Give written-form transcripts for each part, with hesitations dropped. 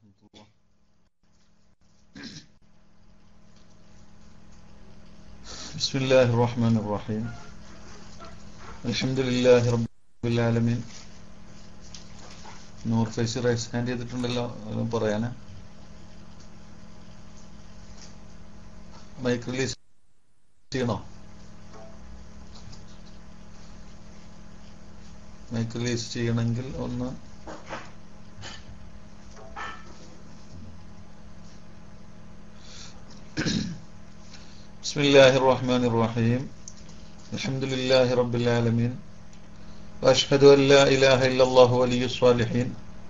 ورحمة الله. بسم الله الرحمن الرحيم. الحمد لله رب العالمين. നൂർ Faizy rice hand ചെയ്തിട്ടുണ്ടല്ലോ, പറയാനാ. Mic release ചെയ്യണോ? മൈക്ക് റിലീസ് ചെയ്യണമെങ്കിൽ ഒന്ന് بسم الله الرحمن الرحيم. الحمد لله رب العالمين. وأشهد أن لا إله إلا الله ولي الصالحين.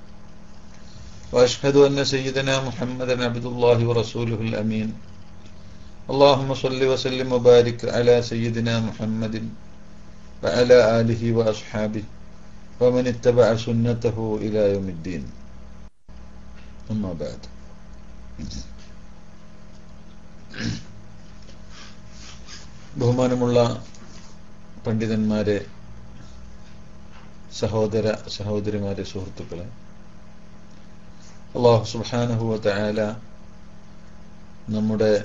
وأشهد أن سيدنا محمدا عبد الله ورسوله الأمين. اللهم صل وسلم وبارك على سيدنا محمد وعلى آله وأصحابه ومن اتبع سنته إلى يوم الدين. أما بعد. ബഹുമാനമുള്ള പണ്ഡിതന്മാരെ, സഹോദരിമാരെ, സുഹൃത്തുക്കളെ, അല്ലാഹു സുബ്ഹാനഹു വ തആല നമ്മുടെ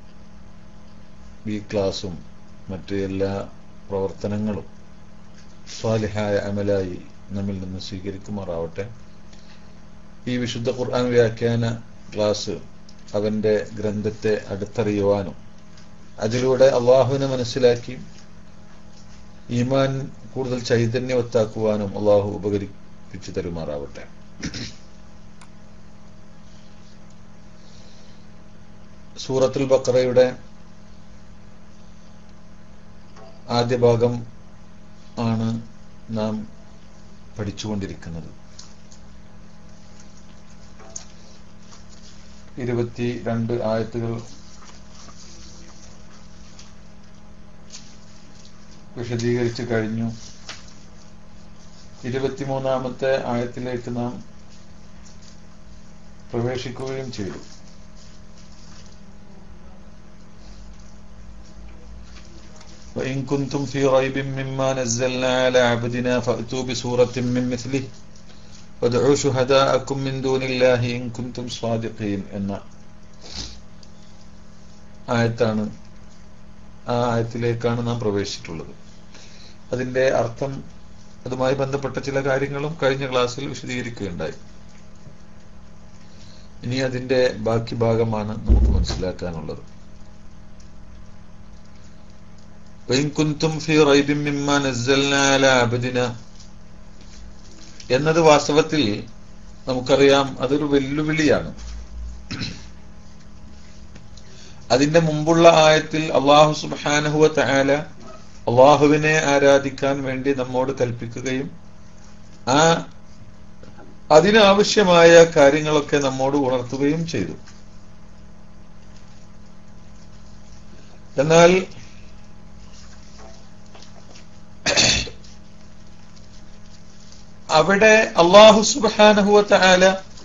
ഈ ക്ലാസും മറ്റ് എല്ലാ പ്രവർത്തനങ്ങളും സ്വാലിഹായ അമലായി നമ്മിൽ നിന്ന് സ്വീകരിക്കുമാറാവട്ടെ. ഈ വിശുദ്ധ ഖുർആൻ വ്യാഖ്യാന ക്ലാസ് അവന്റെ ഗ്രന്ഥത്തെ അടുത്തറിയുവാനും അതിലൂടെ അള്ളാഹുവിനെ മനസ്സിലാക്കി ഈമാൻ കൂടുതൽ ചൈതന്യവത്താക്കുവാനും അള്ളാഹു ഉപകരിപ്പിച്ചു തരുമാറാവട്ടെ. സൂറത്തുൽ ബഖറയുടെ ആദ്യ ഭാഗം ആണ് നാം പഠിച്ചുകൊണ്ടിരിക്കുന്നത്. 22 ആയത്തുകൾ വിശദീകരിച്ചു കഴിഞ്ഞു. 23-ാമത്തെ ആയത്തിലേക്ക് നാം പ്രവേശിക്കുകയും ചെയ്തു. وإن كنتم في ريب مما نزلنا على عبدنا فأتوا بسورة من مثله وادعوا شهداءكم من دون الله إن كنتم صادقين എന്ന ആയത്താണ്. ആ ആയത്തിലേക്കാണ് നാം പ്രവേശിച്ചിട്ടുള്ളത്. അതിന്റെ അർത്ഥം, അതുമായി ബന്ധപ്പെട്ട ചില കാര്യങ്ങളും കഴിഞ്ഞ ക്ലാസ്സിൽ വിശദീകരിക്കുകയുണ്ടായി. ഇനി അതിന്റെ ബാക്കി ഭാഗമാണ് നമുക്ക് മനസ്സിലാക്കാനുള്ളത്. وإن كنتم في ريب مما نزلنا على عبدنا എന്നത് വാസ്തവത്തിൽ നമുക്കറിയാം അതൊരു വെല്ലുവിളിയാണ്. അതിന്റെ മുമ്പുള്ള ആയത്തിൽ അല്ലാഹു സുബ്ഹാനഹു വ തആല അല്ലാഹുവിനെ ആരാധിക്കാൻ വേണ്ടി നമ്മോട് കൽപ്പിക്കുകയും അതിനാവശ്യമായ കാര്യങ്ങളൊക്കെ നമ്മോട് ഉണർത്തുകയും ചെയ്തു. എന്നാൽ അവിടെ അല്ലാഹു സുബ്ഹാനഹു വ തആല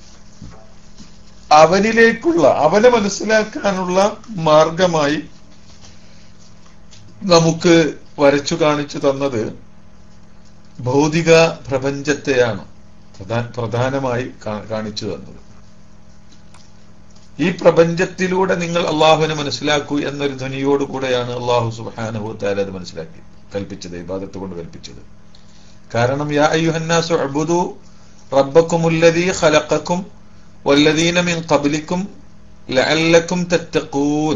അവനെ മനസ്സിലാക്കാനുള്ള മാർഗമായി നമുക്ക് വരച്ചു കാണിച്ചു തന്നത് ഭൗതിക പ്രപഞ്ചത്തെയാണ് പ്രധാനമായി കാണിച്ചു തന്നത്. ഈ പ്രപഞ്ചത്തിലൂടെ നിങ്ങൾ അള്ളാഹുവിനെ മനസ്സിലാക്കൂ എന്നൊരു ധ്വനിയോടുകൂടെയാണ് അല്ലാഹു സുബ്ഹാനഹു വ തആല അത് മനസ്സിലാക്കി കൽപ്പിച്ചത്, ഇബാദത്ത് കൊണ്ട് കൽപ്പിച്ചത്. കാരണം യാ അയ്യുഹന്നാസു ഉഅ്ബുദു റബ്ബക്കുമുല്ലദീ ഖലഖക്കും വല്ലദീന മിൻ ഖബ്ലിക്കും ലഅല്ലക്കും തത്തഖൂൻ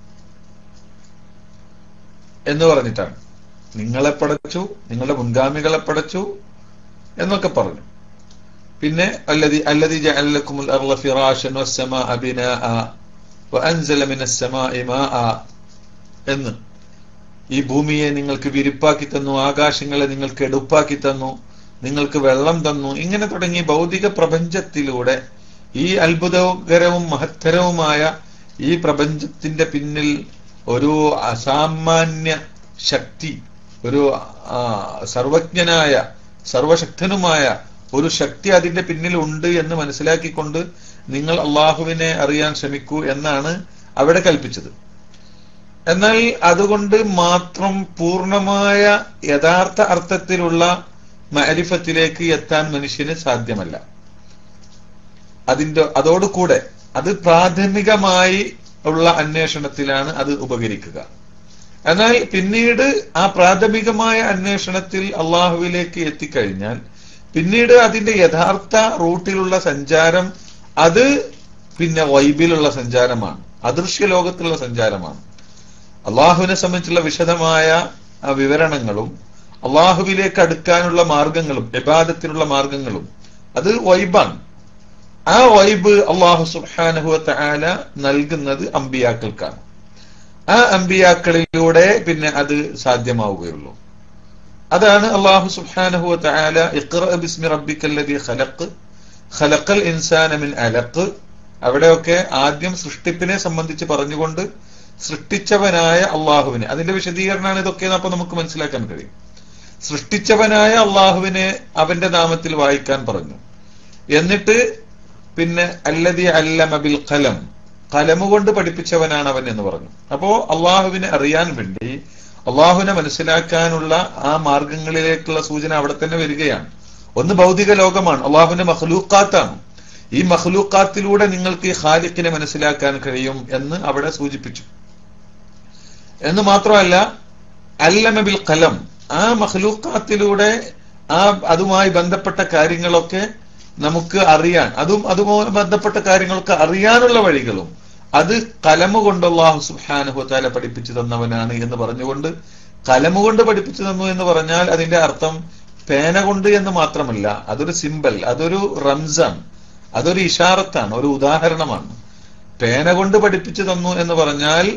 എന്ന് പറഞ്ഞിട്ടാണ്. നിങ്ങളെ പടച്ചു, നിങ്ങളുടെ മുൻഗാമികളെ പടച്ചു എന്നൊക്കെ പറഞ്ഞു. പിന്നെ അല്ലദീ ജഅല ലക്കുമുൽ അർള ഫിറാശൻ വസ്സമാഅ ബിനാഅ വഅൻസല മിനസ് സമാഇ മാഅ എന്ന്, ഈ ഭൂമിയെ നിങ്ങൾക്ക് വിരിപ്പാക്കി തന്നു, ആകാശങ്ങളെ നിങ്ങൾക്ക് എടുപ്പാക്കി തന്നു, നിങ്ങൾക്ക് വെള്ളം തന്നു, ഇങ്ങനെ തുടങ്ങി ഭൗതിക പ്രപഞ്ചത്തിലൂടെ ഈ അത്ഭുതകരവും മഹത്തരവുമായ ഈ പ്രപഞ്ചത്തിന്റെ പിന്നിൽ ഒരു അസാമാന്യ ശക്തി, ഒരു സർവജ്ഞനായ സർവശക്തനുമായ ഒരു ശക്തി അതിന്റെ പിന്നിൽ ഉണ്ട് എന്ന് മനസ്സിലാക്കിക്കൊണ്ട് നിങ്ങൾ അള്ളാഹുവിനെ അറിയാൻ ശ്രമിക്കൂ എന്നാണ് അവിടെ കൽപ്പിച്ചത്. എന്നാൽ അതുകൊണ്ട് മാത്രം പൂർണ്ണമായ യഥാർത്ഥ അർത്ഥത്തിലുള്ള മഅരിഫത്തിലേക്ക് എത്താൻ മനുഷ്യന് സാധ്യമല്ല. അതോടുകൂടെ അത് പ്രാഥമികമായി ഉള്ള അന്വേഷണത്തിലാണ് അത് ഉപകരിക്കുക. എന്നാൽ പിന്നീട് ആ പ്രാഥമികമായ അന്വേഷണത്തിൽ അള്ളാഹുവിലേക്ക് എത്തിക്കഴിഞ്ഞാൽ പിന്നീട് അതിന്റെ യഥാർത്ഥ റൂട്ടിലുള്ള സഞ്ചാരം അത് പിന്നെ വൈബിലുള്ള സഞ്ചാരമാണ്, അദൃശ്യ ലോകത്തുള്ള സഞ്ചാരമാണ്. അള്ളാഹുവിനെ സംബന്ധിച്ചുള്ള വിശദമായ വിവരണങ്ങളും അള്ളാഹുവിലേക്ക് അടുക്കാനുള്ള മാർഗങ്ങളും ഇബാദത്തിനുള്ള മാർഗങ്ങളും അത് വൈബാണ്. ആ വൈബ് അള്ളാഹു സുബ്ഹാനഹു വ തആല നൽകുന്നത് അമ്പിയാക്കൾക്കാണ്. ആ അമ്പിയാക്കളിലൂടെ പിന്നെ അത് സാധ്യമാവുകയുള്ളൂ. അതാണ് അള്ളാഹു സുബ്ഹാനഹു വ തആല ഇഖ്റഅ ബിസ്മി റബ്ബിക്കല്ലദീ ഖലഖ് ഖലഖൽ ഇൻസാന മിൻ അലഖ്, അവിടെയൊക്കെ ആദ്യം സൃഷ്ടിപ്പിനെ സംബന്ധിച്ച് പറഞ്ഞുകൊണ്ട് സൃഷ്ടിച്ചവനായ അള്ളാഹുവിനെ, അതിന്റെ വിശദീകരണമാണ് ഇതൊക്കെ. അപ്പൊ നമുക്ക് മനസ്സിലാക്കാൻ കഴിയും. സൃഷ്ടിച്ചവനായ അള്ളാഹുവിനെ അവന്റെ നാമത്തിൽ വായിക്കാൻ പറഞ്ഞു. എന്നിട്ട് പിന്നെ അല്ലദീ അല്ലമ ബിൽ ഖലം, ഖലമു കൊണ്ട് പഠിപ്പിച്ചവനാണ് അവൻ എന്ന് പറഞ്ഞു. അപ്പോ അള്ളാഹുവിനെ അറിയാൻ വേണ്ടി, അള്ളാഹുവിനെ മനസ്സിലാക്കാനുള്ള ആ മാർഗങ്ങളിലേക്കുള്ള സൂചന അവിടെ തന്നെ വരികയാണ്. ഒന്ന് ഭൗതിക ലോകമാണ്, അള്ളാഹുവിന്റെ മഖ്ലൂഖാത്താണ്. ഈ മഖ്ലൂഖാത്തിലൂടെ നിങ്ങൾക്ക് ഈ ഖാലിഖിനെ മനസ്സിലാക്കാൻ കഴിയും എന്ന് അവിടെ സൂചിപ്പിച്ചു. എന്ന് മാത്രമല്ല അല്ലമ ബിൽ ഖലം, ആ മഖ്ലൂഖാത്തിലൂടെ അതുമായി ബന്ധപ്പെട്ട കാര്യങ്ങളൊക്കെ നമുക്ക് അറിയാൻ, അതുമായി ബന്ധപ്പെട്ട കാര്യങ്ങളൊക്കെ അറിയാനുള്ള വഴികളും അത് കലമ കൊണ്ട് അല്ലാഹു സുബ്ഹാനഹു വ തആല പഠിപ്പിച്ചു തന്നവനാണ് എന്ന് പറഞ്ഞുകൊണ്ട്, കലമ കൊണ്ട് പഠിപ്പിച്ചു തന്നു എന്ന് പറഞ്ഞാൽ അതിന്റെ അർത്ഥം പേന കൊണ്ട് എന്ന് മാത്രമല്ല, അതൊരു സിമ്പൽ, അതൊരു റംസാണ്, അതൊരു ഇഷാറത്താണ്, ഒരു ഉദാഹരണമാണ്. പേന കൊണ്ട് പഠിപ്പിച്ചു തന്നു എന്ന് പറഞ്ഞാൽ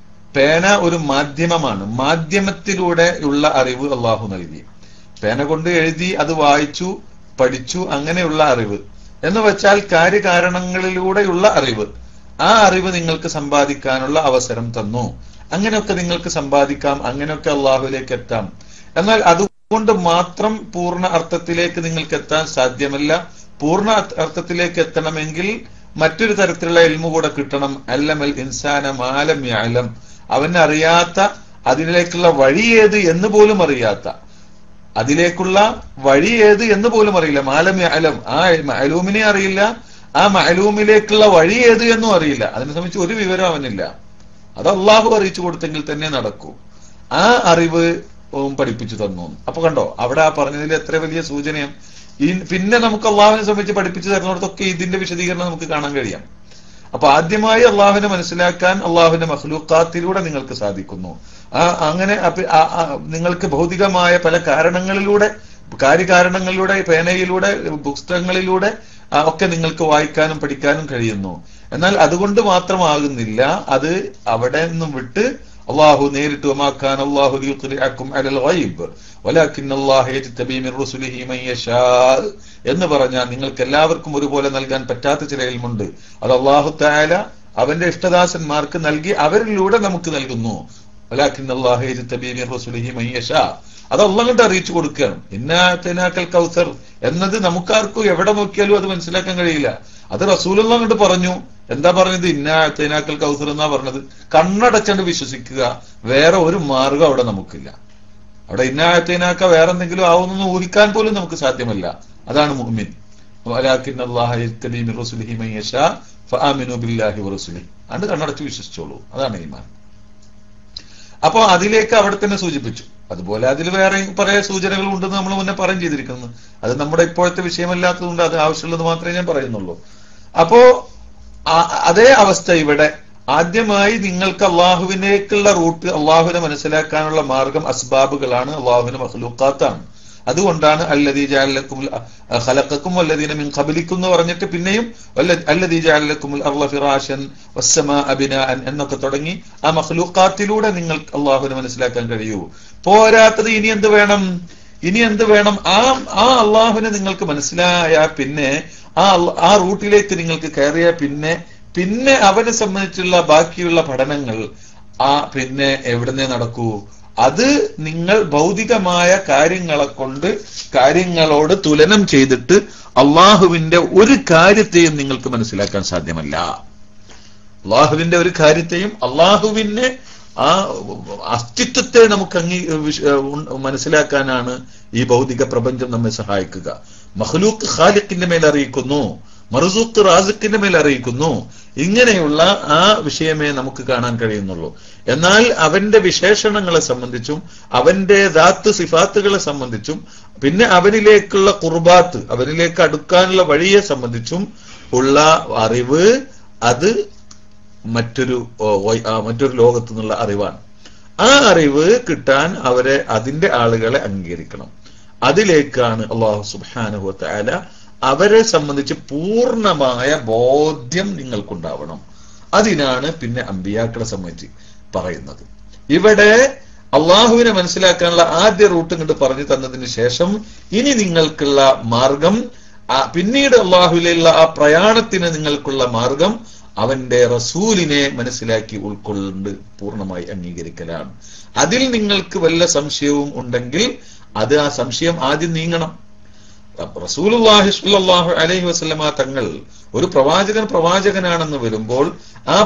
പേന ഒരു മാധ്യമമാണ്, മാധ്യമത്തിലൂടെ ഉള്ള അറിവ് അള്ളാഹു നൽകി. പേന കൊണ്ട് എഴുതി അത് വായിച്ചു പഠിച്ചു അങ്ങനെയുള്ള അറിവ് എന്ന് വെച്ചാൽ കാര്യകാരണങ്ങളിലൂടെയുള്ള അറിവ്. ആ അറിവ് നിങ്ങൾക്ക് സമ്പാദിക്കാനുള്ള അവസരം തന്നു. അങ്ങനെയൊക്കെ നിങ്ങൾക്ക് സമ്പാദിക്കാം, അങ്ങനെയൊക്കെ അള്ളാഹുവിലേക്ക് എത്താം. എന്നാൽ അതുകൊണ്ട് മാത്രം പൂർണ്ണ അർത്ഥത്തിലേക്ക് നിങ്ങൾക്ക് എത്താൻ സാധ്യമല്ല. പൂർണ്ണ അർത്ഥത്തിലേക്ക് എത്തണമെങ്കിൽ മറ്റൊരു തരത്തിലുള്ള ഇൽമു കൂടെ കിട്ടണം. അല്ലമൽ ഇൻസാന മാലം യഅലം, അവന് അറിയാത്ത, അതിലേക്കുള്ള വഴി ഏത് എന്ന് പോലും അറിയാത്ത, അതിലേക്കുള്ള വഴി ഏത് എന്ന് പോലും അറിയില്ല. മാലം യഅലം, ആ മഅലൂമിനെ അറിയില്ല, ആ മഅലൂമിലേക്കുള്ള വഴി ഏത് എന്നും അറിയില്ല. അതിനെ സംബന്ധിച്ച് ഒരു വിവരം അവനില്ല. അത് അള്ളാഹു അറിയിച്ചു കൊടുത്തെങ്കിൽ തന്നെ നടക്കൂ. ആ അറിവ് പഠിപ്പിച്ചു തന്നു. അപ്പൊ കണ്ടോ, അവിടെ ആ പറഞ്ഞതിൽ എത്ര വലിയ സൂചനയാണ്. പിന്നെ നമുക്ക് അള്ളാഹുവിനെ സംബന്ധിച്ച് പഠിപ്പിച്ചു തരുന്നിടത്തൊക്കെ ഇതിന്റെ വിശദീകരണം നമുക്ക് കാണാൻ കഴിയാം. അപ്പൊ ആദ്യമായി അള്ളാഹുവിനെ മനസ്സിലാക്കാൻ അള്ളാഹുവിന്റെ മഖ്ലൂഖാത്തിലൂടെ നിങ്ങൾക്ക് സാധിക്കുന്നു. അങ്ങനെ നിങ്ങൾക്ക് ഭൗതികമായ പല കാരണങ്ങളിലൂടെ, കാര്യകാരണങ്ങളിലൂടെ, പേനയിലൂടെ, പുസ്തകങ്ങളിലൂടെ ഒക്കെ നിങ്ങൾക്ക് വായിക്കാനും പഠിക്കാനും കഴിയുന്നു. എന്നാൽ അതുകൊണ്ട് മാത്രമാകുന്നില്ല, അത് അവിടെ നിന്നും വിട്ട് അള്ളാഹു നേരിട്ട് വമാക്കാൻ അല്ലാഹു ലിയുത്ലിഅക്കും അലൽ ഗൈബ് വലാകിന്നല്ലാഹു യജ്തബീ മിർ റുസുലിഹി മൻ യശാ എന്ന് പറഞ്ഞാൽ നിങ്ങൾക്ക് എല്ലാവർക്കും ഒരുപോലെ നൽകാൻ പറ്റാത്ത ചില ഇൽമുണ്ട്. അത് അല്ലാഹു തആല അവന്റെ ഇഷ്ടദാസന്മാർക്ക് നൽകി അവരിലൂടെ നമുക്ക് നൽകുന്നു. വലാകിന്നല്ലാഹു യജ്തബീ മിർ റുസുലിഹി മൻ യശാ, അത് അല്ലാഹു കൊണ്ട് അറിയിച്ചു കൊടുക്കുകയാണ്. ഇന്നാ അതൈനാകൽ കൗസർ എന്നത് നമുക്കാർക്കും എവിടെ നോക്കിയാലും അത് മനസ്സിലാക്കാൻ കഴിയില്ല. അത് റസൂലുള്ളാഹി കൊണ്ട് പറഞ്ഞു. എന്താ പറഞ്ഞത്? ഇന്നാ അതൈനാകൽ കൗസർ എന്നാ പറഞ്ഞത്. കണ്ണടച്ചണ്ട് വിശ്വസിക്കുക, വേറെ ഒരു മാർഗം അവിടെ നമുക്കില്ല. അവിടെ ഇന്നാ അതൈനാക വേറെ എന്തെങ്കിലും ആവുമെന്ന് ഊഹിക്കാൻ പോലും നമുക്ക് സാധ്യമല്ല. അതാണ് മുഅ്മിൻ. വലാകിന്നല്ലാഹു യജ്തബീ മിർ റുസുലിഹി മൻ യശാ ഫആമിനു ബില്ലാഹി വറസൂലിഹി, അത് കണ്ണടച്ച് വിശ്വസിച്ചോളൂ. അതാണ് ഈമാൻ. അപ്പൊ അതിലേക്ക് അവിടെ തന്നെ സൂചിപ്പിച്ചു. അതുപോലെ അതിൽ വേറെ പല സൂചനകൾ ഉണ്ടെന്ന് നമ്മൾ മുന്നേ പറയും ചെയ്തിരിക്കുന്നു. അത് നമ്മുടെ ഇപ്പോഴത്തെ വിഷയമല്ലാത്തതുകൊണ്ട് അത് ആവശ്യമുള്ളത് മാത്രമേ ഞാൻ പറയുന്നുള്ളൂ. അപ്പോ അതേ അവസ്ഥ ഇവിടെ ആദ്യമായി നിങ്ങൾക്ക് അള്ളാഹുവിനേക്കുള്ള റൂട്ട്, അള്ളാഹുവിനെ മനസ്സിലാക്കാനുള്ള മാർഗം അസ്ബാബുകളാണ്, അള്ളാഹുവിന്റെ മഖ്ലൂഖാത്താണ്. അതുകൊണ്ടാണ് അല്ലദീ ജഅലക്കും ഖലഖക്കും വല്ലദീന മിൻ ഖബലിക്കും എന്ന് പറഞ്ഞിട്ട് പിന്നെയും അല്ലദീ ജഅലക്കുമുൽ അർള ഫിറാശൻ വസ്സമാഅ ബിനാഅൻ എന്നൊക്കെ തുടങ്ങി ആ മഖ്ലൂഖാത്തിലൂടെ നിങ്ങൾ അള്ളാഹുവിനെ മനസ്സിലാക്കാൻ കഴിയൂ. പോരാത്തത് ഇനി എന്ത് വേണം? ഇനി എന്ത് വേണം? ആ അള്ളാഹുവിനെ നിങ്ങൾക്ക് മനസ്സിലായ പിന്നെ ആ റൂട്ടിലേക്ക് നിങ്ങൾക്ക് കയറിയ പിന്നെ അവനെ സംബന്ധിച്ചുള്ള ബാക്കിയുള്ള പഠനങ്ങൾ പിന്നെ എവിടുന്നേ നടക്കൂ? അത് നിങ്ങൾ ഭൗതികമായ കാര്യങ്ങളോട് തുലനം ചെയ്തിട്ട് അള്ളാഹുവിന്റെ ഒരു കാര്യത്തെയും നിങ്ങൾക്ക് മനസ്സിലാക്കാൻ സാധ്യമല്ല. അള്ളാഹുവിന്റെ ഒരു കാര്യത്തെയും, അള്ളാഹുവിന്റെ ആ അസ്തിത്വത്തെ നമുക്ക് മനസ്സിലാക്കാനാണ് ഈ ഭൗതിക പ്രപഞ്ചം നമ്മെ സഹായിക്കുക. മഖ്ലൂഖ് ഖാലിഖിന്റെ മേൽ അറിയിക്കുന്നു, മർസൂഖ് റാസിഖിന്റെ മേൽ അറിയിക്കുന്നു. ഇങ്ങനെയുള്ള ആ വിഷയമേ നമുക്ക് കാണാൻ കഴിയുന്നുള്ളൂ. എന്നാൽ അവന്റെ വിശേഷണങ്ങളെ സംബന്ധിച്ചും അവന്റെ ദാത്ത് സിഫാത്തുകളെ സംബന്ധിച്ചും പിന്നെ അവനിലേക്കുള്ള ഖുർബാത്ത്, അവനിലേക്ക് അടുക്കാനുള്ള വഴിയെ സംബന്ധിച്ചും ഉള്ള അറിവ് അത് മറ്റൊരു ലോകത്തു നിന്നുള്ള അറിവാണ്. ആ അറിവ് കിട്ടാൻ അതിന്റെ ആളുകളെ അംഗീകരിക്കണം. അതിലേക്കാണ് അല്ലാഹു സുബ്ഹാനഹു വ തആല അവരെ സംബന്ധിച്ച് പൂർണ്ണമായ ബോധ്യം നിങ്ങൾക്കുണ്ടാവണം. അതിനാണ് പിന്നെ അമ്പിയാക്കളെ സംബന്ധിച്ച് പറയുന്നത്. ഇവിടെ അള്ളാഹുവിനെ മനസ്സിലാക്കാനുള്ള ആദ്യ റൂട്ട് ഇങ്ങോട്ട് പറഞ്ഞു തന്നതിന് ശേഷം ഇനി നിങ്ങൾക്കുള്ള മാർഗം, പിന്നീട് അള്ളാഹുവിലുള്ള ആ പ്രയാണത്തിന് നിങ്ങൾക്കുള്ള മാർഗം അവന്റെ റസൂലിനെ മനസ്സിലാക്കി ഉൾക്കൊണ്ട് പൂർണ്ണമായി അംഗീകരിക്കലാണ്. അതിൽ നിങ്ങൾക്ക് വല്ല സംശയവും ഉണ്ടെങ്കിൽ ആ സംശയം ആദ്യം നീങ്ങണം. റസൂലുള്ളാഹി സ്വല്ലല്ലാഹു അലൈഹി വസല്ലമ തങ്ങൾ ഒരു പ്രവാചകനാണെന്ന് വരുമ്പോൾ ആ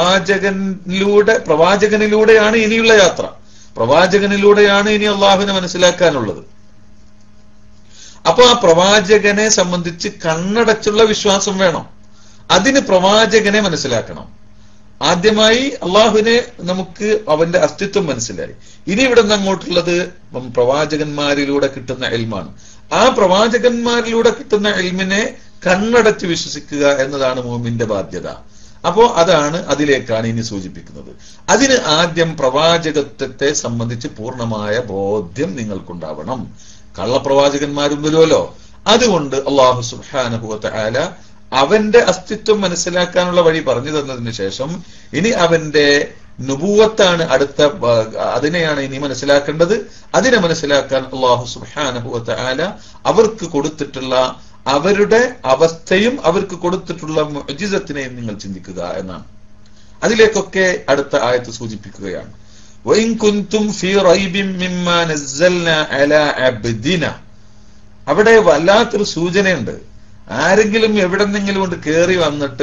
പ്രവാചകനിലൂടെയാണ് ഇനിയുള്ള യാത്ര. പ്രവാചകനിലൂടെയാണ് ഇനി അള്ളാഹുവിനെ മനസ്സിലാക്കാനുള്ളത്. അപ്പൊ ആ പ്രവാചകനെ സംബന്ധിച്ച് കണ്ണടച്ചുള്ള വിശ്വാസം വേണം. അതിന് പ്രവാചകനെ മനസ്സിലാക്കണം. ആദ്യമായി അള്ളാഹുവിനെ നമുക്ക് അവന്റെ അസ്തിത്വം മനസ്സിലായി. ഇനി ഇവിടെ നിന്ന് അങ്ങോട്ടുള്ളത് പ്രവാചകന്മാരിലൂടെ കിട്ടുന്ന ഇൽമാണ്. ആ പ്രവാചകന്മാരിലൂടെ കിട്ടുന്ന ഇൽമിനെ കണ്ണടച്ച് വിശ്വസിക്കുക എന്നതാണ് മുഅ്മിന്റെ ബാധ്യത. അപ്പോ അതിലേക്കാണ് ഇനി സൂചിപ്പിക്കുന്നത്. അതിന് ആദ്യം പ്രവാചകത്വത്തെ സംബന്ധിച്ച് പൂർണ്ണമായ ബോധ്യം നിങ്ങൾക്കുണ്ടാവണം. കള്ളപ്രവാചകന്മാരും വരുമല്ലോ. അതുകൊണ്ട് അല്ലാഹു സുബ്ഹാനഹു വ തആല അവന്റെ അസ്തിത്വം മനസ്സിലാക്കാനുള്ള വഴി പറഞ്ഞു തന്നതിന് ശേഷം ഇനി അവന്റെ നുബുവത്താണ് അതിനെയാണ് ഇനി മനസ്സിലാക്കേണ്ടത്. അതിനെ മനസ്സിലാക്കാൻ അല്ലാഹു സുബ്ഹാനഹു വ തആല അവർക്ക് കൊടുത്തിട്ടുള്ള അവരുടെ അവസ്ഥയും അവർക്ക് കൊടുത്തിട്ടുള്ള മുഅ്ജിസത്തിനെയും നിങ്ങൾ ചിന്തിക്കുക എന്നാണ്. അതിലേക്കൊക്കെ അടുത്ത ആയത്ത് സൂചിപ്പിക്കുകയാണ്. വഇൻ കുൻതും ഫീ റൈബിൻ മിമ്മാ നസ്സൽനാ അലാ അബ്ദിന. അവിടെ വല്ലാത്തൊരു സൂചനയുണ്ട്. ആരെങ്കിലും എവിടെന്നെങ്കിലും കൊണ്ട് കയറി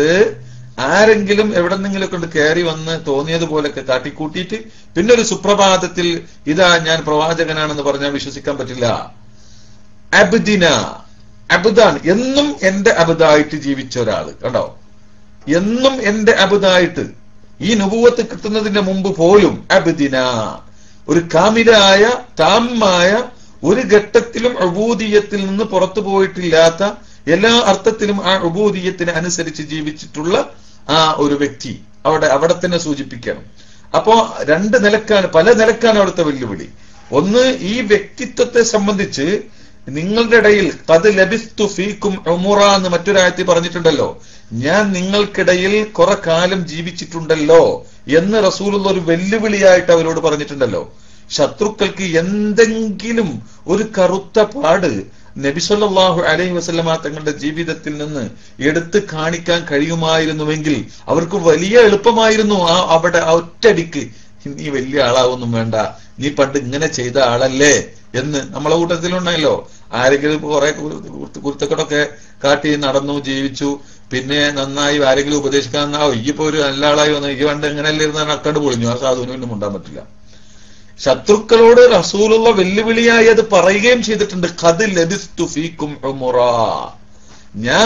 വന്ന് തോന്നിയതുപോലൊക്കെ കാട്ടിക്കൂട്ടിയിട്ട് പിന്നെ ഒരു സുപ്രഭാതത്തിൽ ഇതാ ഞാൻ പ്രവാചകനാണെന്ന് പറഞ്ഞാൽ വിശ്വസിക്കാൻ പറ്റില്ല. അബ്ദിന, അബ്ദാൻ, എന്നും എന്റെ അബ്ദായിട്ട് ജീവിച്ച ഒരാള് കണ്ടോ, എന്നും എന്റെ അബ്ദായിട്ട് ഈ നുബുവത്ത് കിട്ടുന്നതിന്റെ മുമ്പ് പോലും അബ്ദിന, ഒരു കാമിലായ താമായ ഒരു ഘട്ടത്തിലും ഉബൂദിയത്തിൽ നിന്ന് പുറത്തു പോയിട്ടില്ലാത്ത എല്ലാ അർത്ഥത്തിലും ആ ഉബൂദിയത്തിന് അനുസരിച്ച് ജീവിച്ചിട്ടുള്ള ആ ഒരു വ്യക്തി അവിടെ തന്നെ സൂചിപ്പിക്കണം. അപ്പോ പല നിലക്കാണ് അവിടുത്തെ വെല്ലുവിളി. ഒന്ന്, ഈ വ്യക്തിത്വത്തെ സംബന്ധിച്ച് നിങ്ങളുടെ ഇടയിൽ ഖദ് ലബിസ്തു ഫീകും ഉമുറ എന്ന് മറ്റൊരായത്തിൽ പറഞ്ഞിട്ടുണ്ടല്ലോ. ഞാൻ നിങ്ങൾക്കിടയിൽ കുറെ കാലം ജീവിച്ചിട്ടുണ്ടല്ലോ എന്ന് റസൂലുള്ള ഒരു വെല്ലുവിളിയായിട്ട് അവരോട് പറഞ്ഞിട്ടുണ്ടല്ലോ. ശത്രുക്കൾക്ക് എന്തെങ്കിലും ഒരു കറുത്ത പാട് നബി സല്ലല്ലാഹു അലൈഹി വസല്ലമ തങ്ങളുടെ ജീവിതത്തിൽ നിന്ന് എടുത്ത് കാണിക്കാൻ കഴിയുമായിരുന്നുവെങ്കിൽ അവർക്ക് വലിയ എളുപ്പമായിരുന്നു. അവിടെ ഒറ്റടിക്ക് നീ വലിയ ആളാവൊന്നും വേണ്ട, നീ പണ്ട് ഇങ്ങനെ ചെയ്ത ആളല്ലേ എന്ന് നമ്മളെ കൂട്ടത്തിലുണ്ടായല്ലോ. ആരെങ്കിലും കുറെ കുരുത്തക്കെടൊക്കെ കാട്ടി നടന്നു ജീവിച്ചു, പിന്നെ നന്നായി ആരെങ്കിലും ഉപദേശിക്കാൻ ഇയ്യിപ്പോ ഒരു നല്ല ആളായി വന്നു, ഈ പണ്ട് എങ്ങനെയല്ലേ ഇരുന്നാണ് അക്കണ്ട് പൊളിഞ്ഞു. ആ സാധുവിന് ഒന്നും ഉണ്ടാൻ പറ്റില്ല. ശത്രുക്കളോട് റസൂലുള്ള വെല്ലുവിളിയായി അത് പറയുകയും ചെയ്തിട്ടുണ്ട്. ഖദ് ലബിസ്തു ഫീകും ഉമുറ, ഞാൻ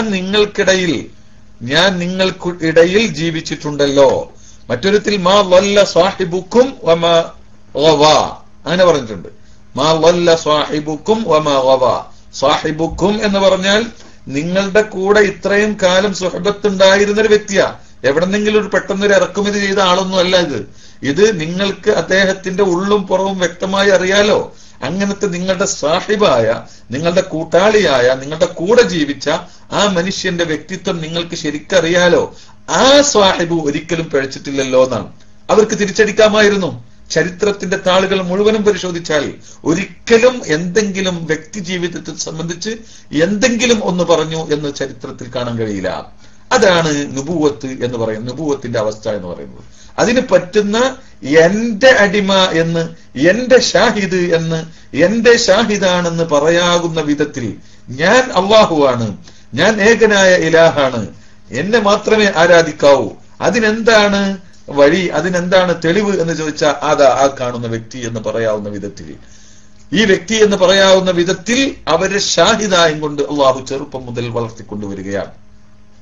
നിങ്ങൾക്കിടയിൽ ജീവിച്ചിട്ടുണ്ടല്ലോ. മറ്റൊരുത്തിൽ മാ ളല്ല സാഹിബുക്കും വമാ ഗവാ, അങ്ങനെ പറഞ്ഞിട്ടുണ്ട്. മാ ളല്ല സാഹിബുക്കും വമാ ഗവാ. സാഹിബുക്കും എന്ന് പറഞ്ഞാൽ നിങ്ങളുടെ കൂടെ ഇത്രയും കാലം സുഹബത്ത് ഉണ്ടായിരുന്ന ഒരു വ്യക്തിയാ. എവിടെന്നെങ്കിലും ഒരു പെട്ടെന്നൊരു ഇറക്കുമതി ചെയ്ത ആളൊന്നും അല്ല ഇത് നിങ്ങൾക്ക് അദ്ദേഹത്തിന്റെ ഉള്ളും പുറവും വ്യക്തമായി അറിയാലോ. അങ്ങനത്തെ നിങ്ങളുടെ സാഹിബായ, നിങ്ങളുടെ കൂട്ടാളിയായ, നിങ്ങളുടെ കൂടെ ജീവിച്ച ആ മനുഷ്യന്റെ വ്യക്തിത്വം നിങ്ങൾക്ക് ശരിക്കറിയാലോ. ആ സാഹിബ് ഒരിക്കലും പിഴച്ചിട്ടില്ലല്ലോ എന്നാണ്. അവർക്ക് തിരിച്ചടിക്കാമായിരുന്നു. ചരിത്രത്തിന്റെ താളുകൾ മുഴുവനും പരിശോധിച്ചാൽ ഒരിക്കലും എന്തെങ്കിലും വ്യക്തി ജീവിതത്തെ സംബന്ധിച്ച് എന്തെങ്കിലും ഒന്ന് പറഞ്ഞു എന്ന് ചരിത്രത്തിൽ കാണാൻ കഴിയില്ല. അതാണ് നുബുവത്ത് എന്ന് പറയുന്നത്, നുബുവത്തിന്റെ അവസ്ഥ എന്ന് പറയുന്നത്. അതിന് പറ്റുന്ന എന്റെ അടിമ എന്ന്, എന്റെ ഷാഹിദ് എന്ന്, എന്റെ ഷാഹിദാണെന്ന് പറയാകുന്ന വിധത്തിൽ ഞാൻ അള്ളാഹുവാണ്, ഞാൻ ഏകനായ ഇലാഹാണ്, എന്നെ മാത്രമേ ആരാധിക്കാവൂ. അതിനെന്താണ് വഴി, അതിനെന്താണ് തെളിവ് എന്ന് ചോദിച്ചാൽ ആ കാണുന്ന വ്യക്തി എന്ന് പറയാവുന്ന വിധത്തിൽ, ഈ വ്യക്തി എന്ന് പറയാവുന്ന വിധത്തിൽ അവരെ ഷാഹിദായും കൊണ്ട് അള്ളാഹു ചെറുപ്പം മുതൽ വളർത്തിക്കൊണ്ടുവരികയാണ്.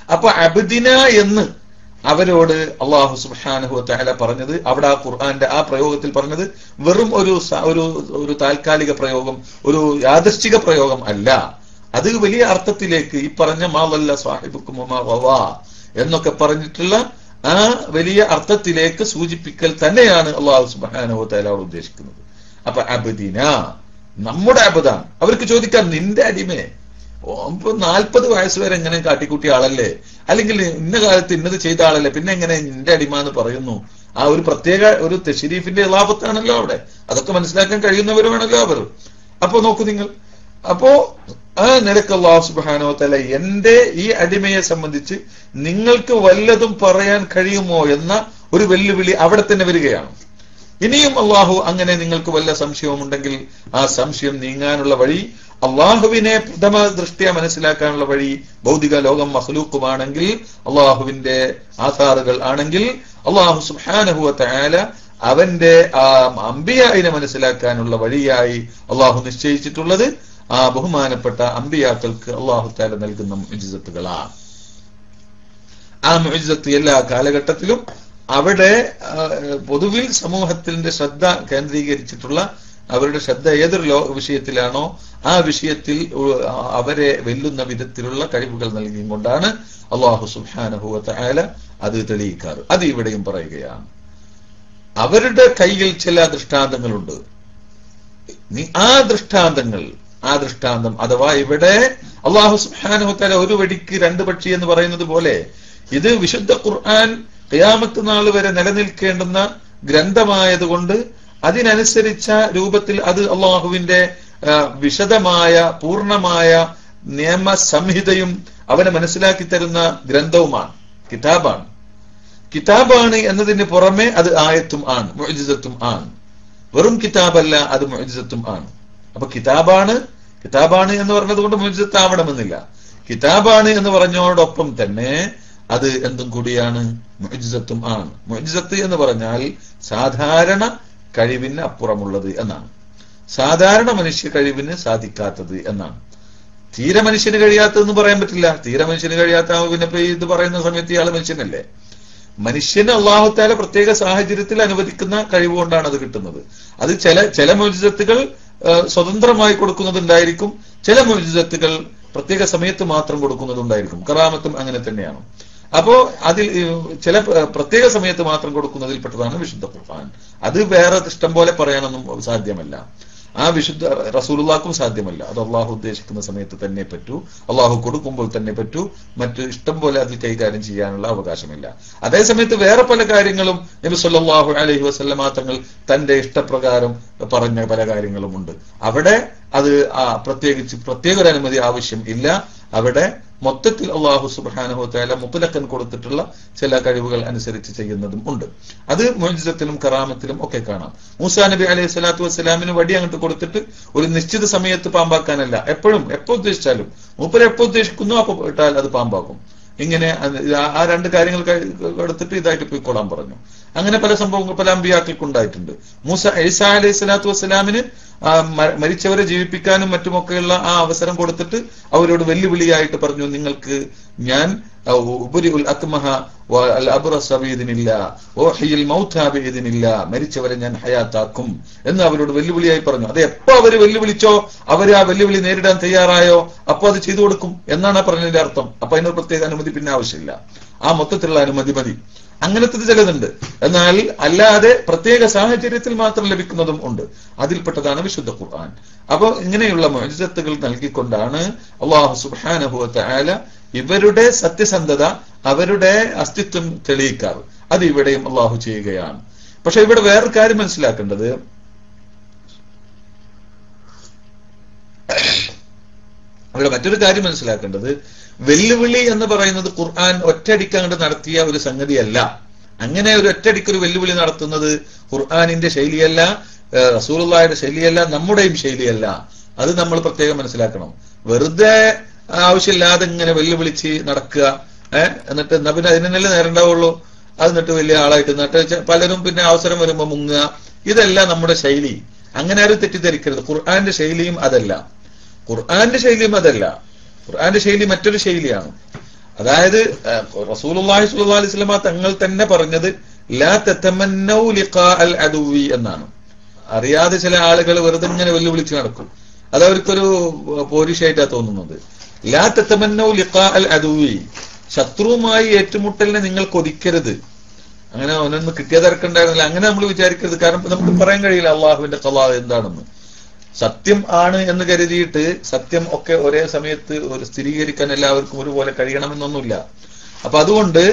അപ്പൊ അബ്ദിന എന്ന് അവരോട് അല്ലാഹു സുബ്ഹാനഹു വ തആല പറഞ്ഞത്, അവിടെ ആ ഖുർആന്റെ ആ പ്രയോഗത്തിൽ പറഞ്ഞത് വെറും ഒരു താൽക്കാലിക പ്രയോഗം, ഒരു യാദൃശ്ചിക പ്രയോഗം അല്ല. അത് വലിയ അർത്ഥത്തിലേക്ക് ഈ പറഞ്ഞ മാ വല്ല സാഹിബുക്കും വമാ ഗവാ എന്നൊക്കെ പറഞ്ഞിട്ടുള്ള ആ വലിയ അർത്ഥത്തിലേക്ക് സൂചിപ്പിക്കൽ തന്നെയാണ് അല്ലാഹു സുബ്ഹാനഹു വ തആല ഉദ്ദേശിക്കുന്നത്. അപ്പൊ അബ്ദിന നമ്മുടെ അബ്ദാണ്. അവർക്ക് ചോദിക്കാം, നിന്റെ അടിമയെ 40 വയസ്സ് വരെ എങ്ങനെ കാട്ടിക്കൂട്ടിയ ആളല്ലേ, അല്ലെങ്കിൽ ഇന്ന കാലത്ത് ഇന്നത് ചെയ്ത ആളല്ലേ, പിന്നെ എങ്ങനെ നിന്റെ അടിമ എന്ന് പറയുന്നു? ആ ഒരു പ്രത്യേക ഒരു തശ്രീഫിന്റെ ഇളാഫത്താണല്ലോ അവിടെ. അതൊക്കെ മനസ്സിലാക്കാൻ കഴിയുന്നവരുമാണല്ലോ അവർ. അപ്പൊ നോക്കൂ നിങ്ങൾ, അപ്പോ ആ നിലക്ക് അല്ലാഹു സുബ്ഹാനഹു വ തആല എന്റെ ഈ അടിമയെ സംബന്ധിച്ച് നിങ്ങൾക്ക് വല്ലതും പറയാൻ കഴിയുമോ എന്ന ഒരു വെല്ലുവിളി അവിടെ തന്നെ വരികയാണ്. ഇനിയും അള്ളാഹു അങ്ങനെ നിങ്ങൾക്ക് വല്ല സംശയവുമുണ്ടെങ്കിൽ ആ സംശയം നീങ്ങാനുള്ള വഴി, അള്ളാഹുവിനെ പ്രഥമ ദൃഷ്ട്യാ മനസ്സിലാക്കാനുള്ള വഴി ഭൗതിക ലോകം മഖ്ലൂഖുമാണെങ്കിൽ, അള്ളാഹുവിന്റെ ആധാറുകൾ ആണെങ്കിൽ, അള്ളാഹു സുബ്ഹാനഹു വ തആല അവന്റെ ആ അംബിയായിനെ മനസ്സിലാക്കാനുള്ള വഴിയായി അള്ളാഹു നിശ്ചയിച്ചിട്ടുള്ളത് ആ ബഹുമാനപ്പെട്ട അംബിയാക്കൾക്ക് അള്ളാഹു തആല നൽകുന്ന മുഅ്ജിസത്തുകളാണ്. ആ മുഅ്ജിസത്ത് എല്ലാ കാലഘട്ടത്തിലും അവിടെ പൊതുവിൽ സമൂഹത്തിന്റെ ശ്രദ്ധ കേന്ദ്രീകരിച്ചിട്ടുള്ള, അവരുടെ ശ്രദ്ധ ഏതൊരു വിഷയത്തിലാണോ ആ വിഷയത്തിൽ അവരെ വെല്ലുന്ന വിധത്തിലുള്ള കഴിവുകൾ നൽകിക്കൊണ്ടാണ് അല്ലാഹു സുബ്ഹാനഹു വ തആല അത് തെളിയിക്കാറ്. അത് ഇവിടെയും പറയുകയാണ്. അവരുടെ കയ്യിൽ ചില ദൃഷ്ടാന്തങ്ങളുണ്ട്. ആ ദൃഷ്ടാന്തം അഥവാ ഇവിടെ അല്ലാഹു സുബ്ഹാനഹു വ തആല ഒരു വെടിക്ക് 2 പക്ഷി എന്ന് പറയുന്നത് പോലെ ഇത് വിശുദ്ധ ഖുർആൻ ഖിയാമത്ത് നാൾ വരെ നിലനിൽക്കേണ്ടുന്ന ഗ്രന്ഥമായതുകൊണ്ട് അതിനനുസരിച്ച രൂപത്തിൽ അത് അള്ളാഹുവിന്റെ വിശദമായ പൂർണ്ണമായ നിയമ സംഹിതയും അവനെ മനസ്സിലാക്കി തരുന്ന ഗ്രന്ഥവുമാണ്, കിതാബാണ് എന്നതിന് പുറമെ അത് ആയത്തും ആണ്, മുഅ്ജിസത്തും ആണ്. വെറും കിതാബല്ല, അത് മുഅ്ജിസത്തും ആണ്. അപ്പൊ കിതാബാണ് എന്ന് പറഞ്ഞത് കൊണ്ട് മുഅ്ജിസത്ത് ആവണമെന്നില്ല. കിതാബാണ് എന്ന് പറഞ്ഞോടൊപ്പം തന്നെ അത് എന്തും കൂടിയാണ്, മുഅ്ജിസത്തും ആണ്. മുഅ്ജിസത്ത് എന്ന് പറഞ്ഞാൽ സാധാരണ കഴിവിന് അപ്പുറമുള്ളത് എന്നാണ്, സാധാരണ മനുഷ്യ കഴിവിന് സാധിക്കാത്തത് എന്നാണ്. തീരെ മനുഷ്യന് കഴിയാത്തതെന്ന് പറയാൻ പറ്റില്ല. തീരെ മനുഷ്യന് കഴിയാത്ത പിന്നെ ഇത് പറയുന്ന സമയത്ത് ഇയാള് മനുഷ്യനല്ലേ. മനുഷ്യന് അല്ലാഹു തആല പ്രത്യേക സാഹചര്യത്തിൽ അനുവദിക്കുന്ന കഴിവ് കൊണ്ടാണ് അത് കിട്ടുന്നത്. അത് ചില മുഅ്ജിസത്തുകൾ സ്വതന്ത്രമായി കൊടുക്കുന്നതുണ്ടായിരിക്കും, ചില മുഅ്ജിസത്തുകൾ പ്രത്യേക സമയത്ത് മാത്രം കൊടുക്കുന്നതുണ്ടായിരിക്കും. കറാമത്തും അങ്ങനെ തന്നെയാണ്. അപ്പോ അതിൽ ചില പ്രത്യേക സമയത്ത് മാത്രം കൊടുക്കുന്നതിൽപ്പെട്ടതാണ് വിശുദ്ധ ഖുർആൻ. അത് വേറെ ഇഷ്ടം പോലെ പറയാനൊന്നും സാധ്യമല്ല. ആ വിശുദ്ധ റസൂലുള്ളാഹിക്കും സാധ്യമല്ല. അത് അള്ളാഹു ഉദ്ദേശിക്കുന്ന സമയത്ത് തന്നെ പറ്റൂ, അള്ളാഹു കൊടുക്കുമ്പോൾ തന്നെ പറ്റൂ. മറ്റ് ഇഷ്ടം പോലെ അതിൽ കൈകാര്യം ചെയ്യാനുള്ള അവകാശമില്ല. അതേസമയത്ത് വേറെ പല കാര്യങ്ങളും നബി സല്ലല്ലാഹു അലൈഹി വസല്ലമ തങ്ങൾ തന്റെ ഇഷ്ടപ്രകാരം പറഞ്ഞ പല കാര്യങ്ങളുമുണ്ട്. അവിടെ അത് പ്രത്യേകിച്ച് പ്രത്യേക ഒരു അനുമതി ആവശ്യം ഇല്ല. അവിടെ മൊത്തത്തിൽ അല്ലാഹു സുബ്ഹാനഹു വ തആല മുത്ലഖൻ കൊടുത്തിട്ടുള്ള ചില കഴിവുകൾ അനുസരിച്ച് ചെയ്യുന്നതും ഉണ്ട്. അത് മുഅ്ജിസത്തിലും കറാമത്തിലും ഒക്കെ കാണാം. മൂസാ നബി അലൈഹി സ്വലാത്തു വസ്സലാമിന് വടി അങ്ങോട്ട് കൊടുത്തിട്ട് ഒരു നിശ്ചിത സമയത്ത് പാമ്പാക്കാനല്ല, എപ്പോ ഉദ്ദേശിച്ചാലും മൂപ്പര് എപ്പോ ഉദ്ദേശിക്കുന്നു അപ്പൊ ഇട്ടാൽ അത് പാമ്പാക്കും. ഇങ്ങനെ ആ 2 കാര്യങ്ങൾ എടുത്തിട്ട് ഇതായിട്ട് പോയിക്കൊള്ളാൻ പറഞ്ഞു. അങ്ങനെ പല സംഭവങ്ങൾ പല അമ്പിയാക്കൾക്ക് ഉണ്ടായിട്ടുണ്ട്. ഈസാ അലൈഹി സ്വലാത്തു വസ്സലാമിന് മരിച്ചവരെ ജീവിപ്പിക്കാനും മറ്റുമൊക്കെയുള്ള ആ അവസരം കൊടുത്തിട്ട് അവരോട് വെല്ലുവിളിയായിട്ട് പറഞ്ഞു, നിങ്ങൾക്ക് ഞാൻ മരിച്ചവരെ ഞാൻ ഹയാത്താക്കും എന്ന് അവരോട് വെല്ലുവിളിയായി പറഞ്ഞു. അത് എപ്പോ അവര് വെല്ലുവിളിച്ചോ, അവര് ആ വെല്ലുവിളി നേരിടാൻ തയ്യാറായോ അപ്പൊ അത് ചെയ്തു കൊടുക്കും എന്നാണ് ആ പറഞ്ഞതിന്റെ അർത്ഥം. അപ്പൊ അതിനൊരു പ്രത്യേക അനുമതി പിന്നെ ആവശ്യമില്ല. ആ മൊത്തത്തിലുള്ള അനുമതി മതി. അങ്ങനത്തെ ചിലതുണ്ട്. എന്നാൽ അല്ലാതെ പ്രത്യേക സാഹചര്യത്തിൽ മാത്രം ലഭിക്കുന്നതും ഉണ്ട്. അതിൽപ്പെട്ടതാണ് വിശുദ്ധ ഖുർആൻ. അപ്പൊ ഇങ്ങനെയുള്ള മുഅ്ജിസത്തുകൾ നൽകിക്കൊണ്ടാണ് അല്ലാഹു സുബ്ഹാനഹു വ തആല ഇവരുടെ സത്യസന്ധത, അവരുടെ അസ്തിത്വം തെളിയിക്കാറ്. അത് ഇവിടെയും അല്ലാഹു ചെയ്യുകയാണ്. പക്ഷെ ഇവിടെ വേറൊരു കാര്യം മനസ്സിലാക്കേണ്ടത്, മറ്റൊരു കാര്യം മനസ്സിലാക്കേണ്ടത്, വെല്ലുവിളി എന്ന് പറയുന്നത് ഖുർആൻ ഒറ്റയടിക്കങ്ങോട്ട് നടത്തിയ ഒരു സംഗതിയല്ല. അങ്ങനെ ഒരു ഒറ്റയടിക്കൊരു വെല്ലുവിളി നടത്തുന്നത് ഖുർആനിന്റെ ശൈലിയല്ല, റസൂലുള്ളാഹിയുടെ ശൈലിയല്ല, നമ്മുടെയും ശൈലിയല്ല. അത് നമ്മൾ പ്രത്യേകം മനസ്സിലാക്കണം. വെറുതെ ആവശ്യമില്ലാതെ ഇങ്ങനെ വെല്ലുവിളിച്ച് നടക്കുക, എന്നിട്ട് എന്നാ പിന്നെ അതിനല്ലേ നേരം ഉണ്ടാവുള്ളൂ. അത് എന്നിട്ട് വലിയ ആളായിട്ട് എന്നിട്ട് പലരും പിന്നെ അവസരം വരുമ്പോ മുങ്ങുക, ഇതല്ല നമ്മുടെ ശൈലി. അങ്ങനെ ആരും തെറ്റിദ്ധരിക്കരുത്. ഖുർആന്റെ ശൈലിയും അതല്ല. ഖുർആന്റെ ശൈലി മറ്റൊരു ശൈലിയാണ്. അതായത് റസൂലുള്ളാഹി സ്വല്ലല്ലാഹു അലൈഹി വസല്ലമ തങ്ങൾ തന്നെ പറഞ്ഞത് ലാ തതമന്നൗ ലിഖാ അൽ അദുവി എന്നാണ്. അറിയാതെ ചില ആളുകൾ വെറുതെ ഇങ്ങനെ വെല്ലുവിളിച്ച് നടക്കും. അത് അവർക്കൊരു പോരിഷായിട്ടാ തോന്നുന്നത്. ലാ തതമന്നൗ ലിഖാ അൽ അദുവി, ശത്രുവുമായി ഏറ്റുമുട്ടലിനെ നിങ്ങൾ കൊതിക്കരുത്. അങ്ങനെ അവനൊന്ന് കിട്ടിയ തിരക്കുണ്ടായിരുന്നില്ല, അങ്ങനെ നമ്മൾ വിചാരിക്കരുത്. കാരണം നമുക്ക് പറയാൻ കഴിയില്ല അള്ളാഹുവിന്റെ ഖളാ എന്താണെന്ന്. സത്യം ആണ് എന്ന് കരുതിയിട്ട് സത്യം ഒക്കെ ഒരേ സമയത്ത് ഒരു സ്ഥിരീകരിക്കാൻ എല്ലാവർക്കും ഒരുപോലെ കഴിയണമെന്നൊന്നുമില്ല. അപ്പൊ അതുകൊണ്ട്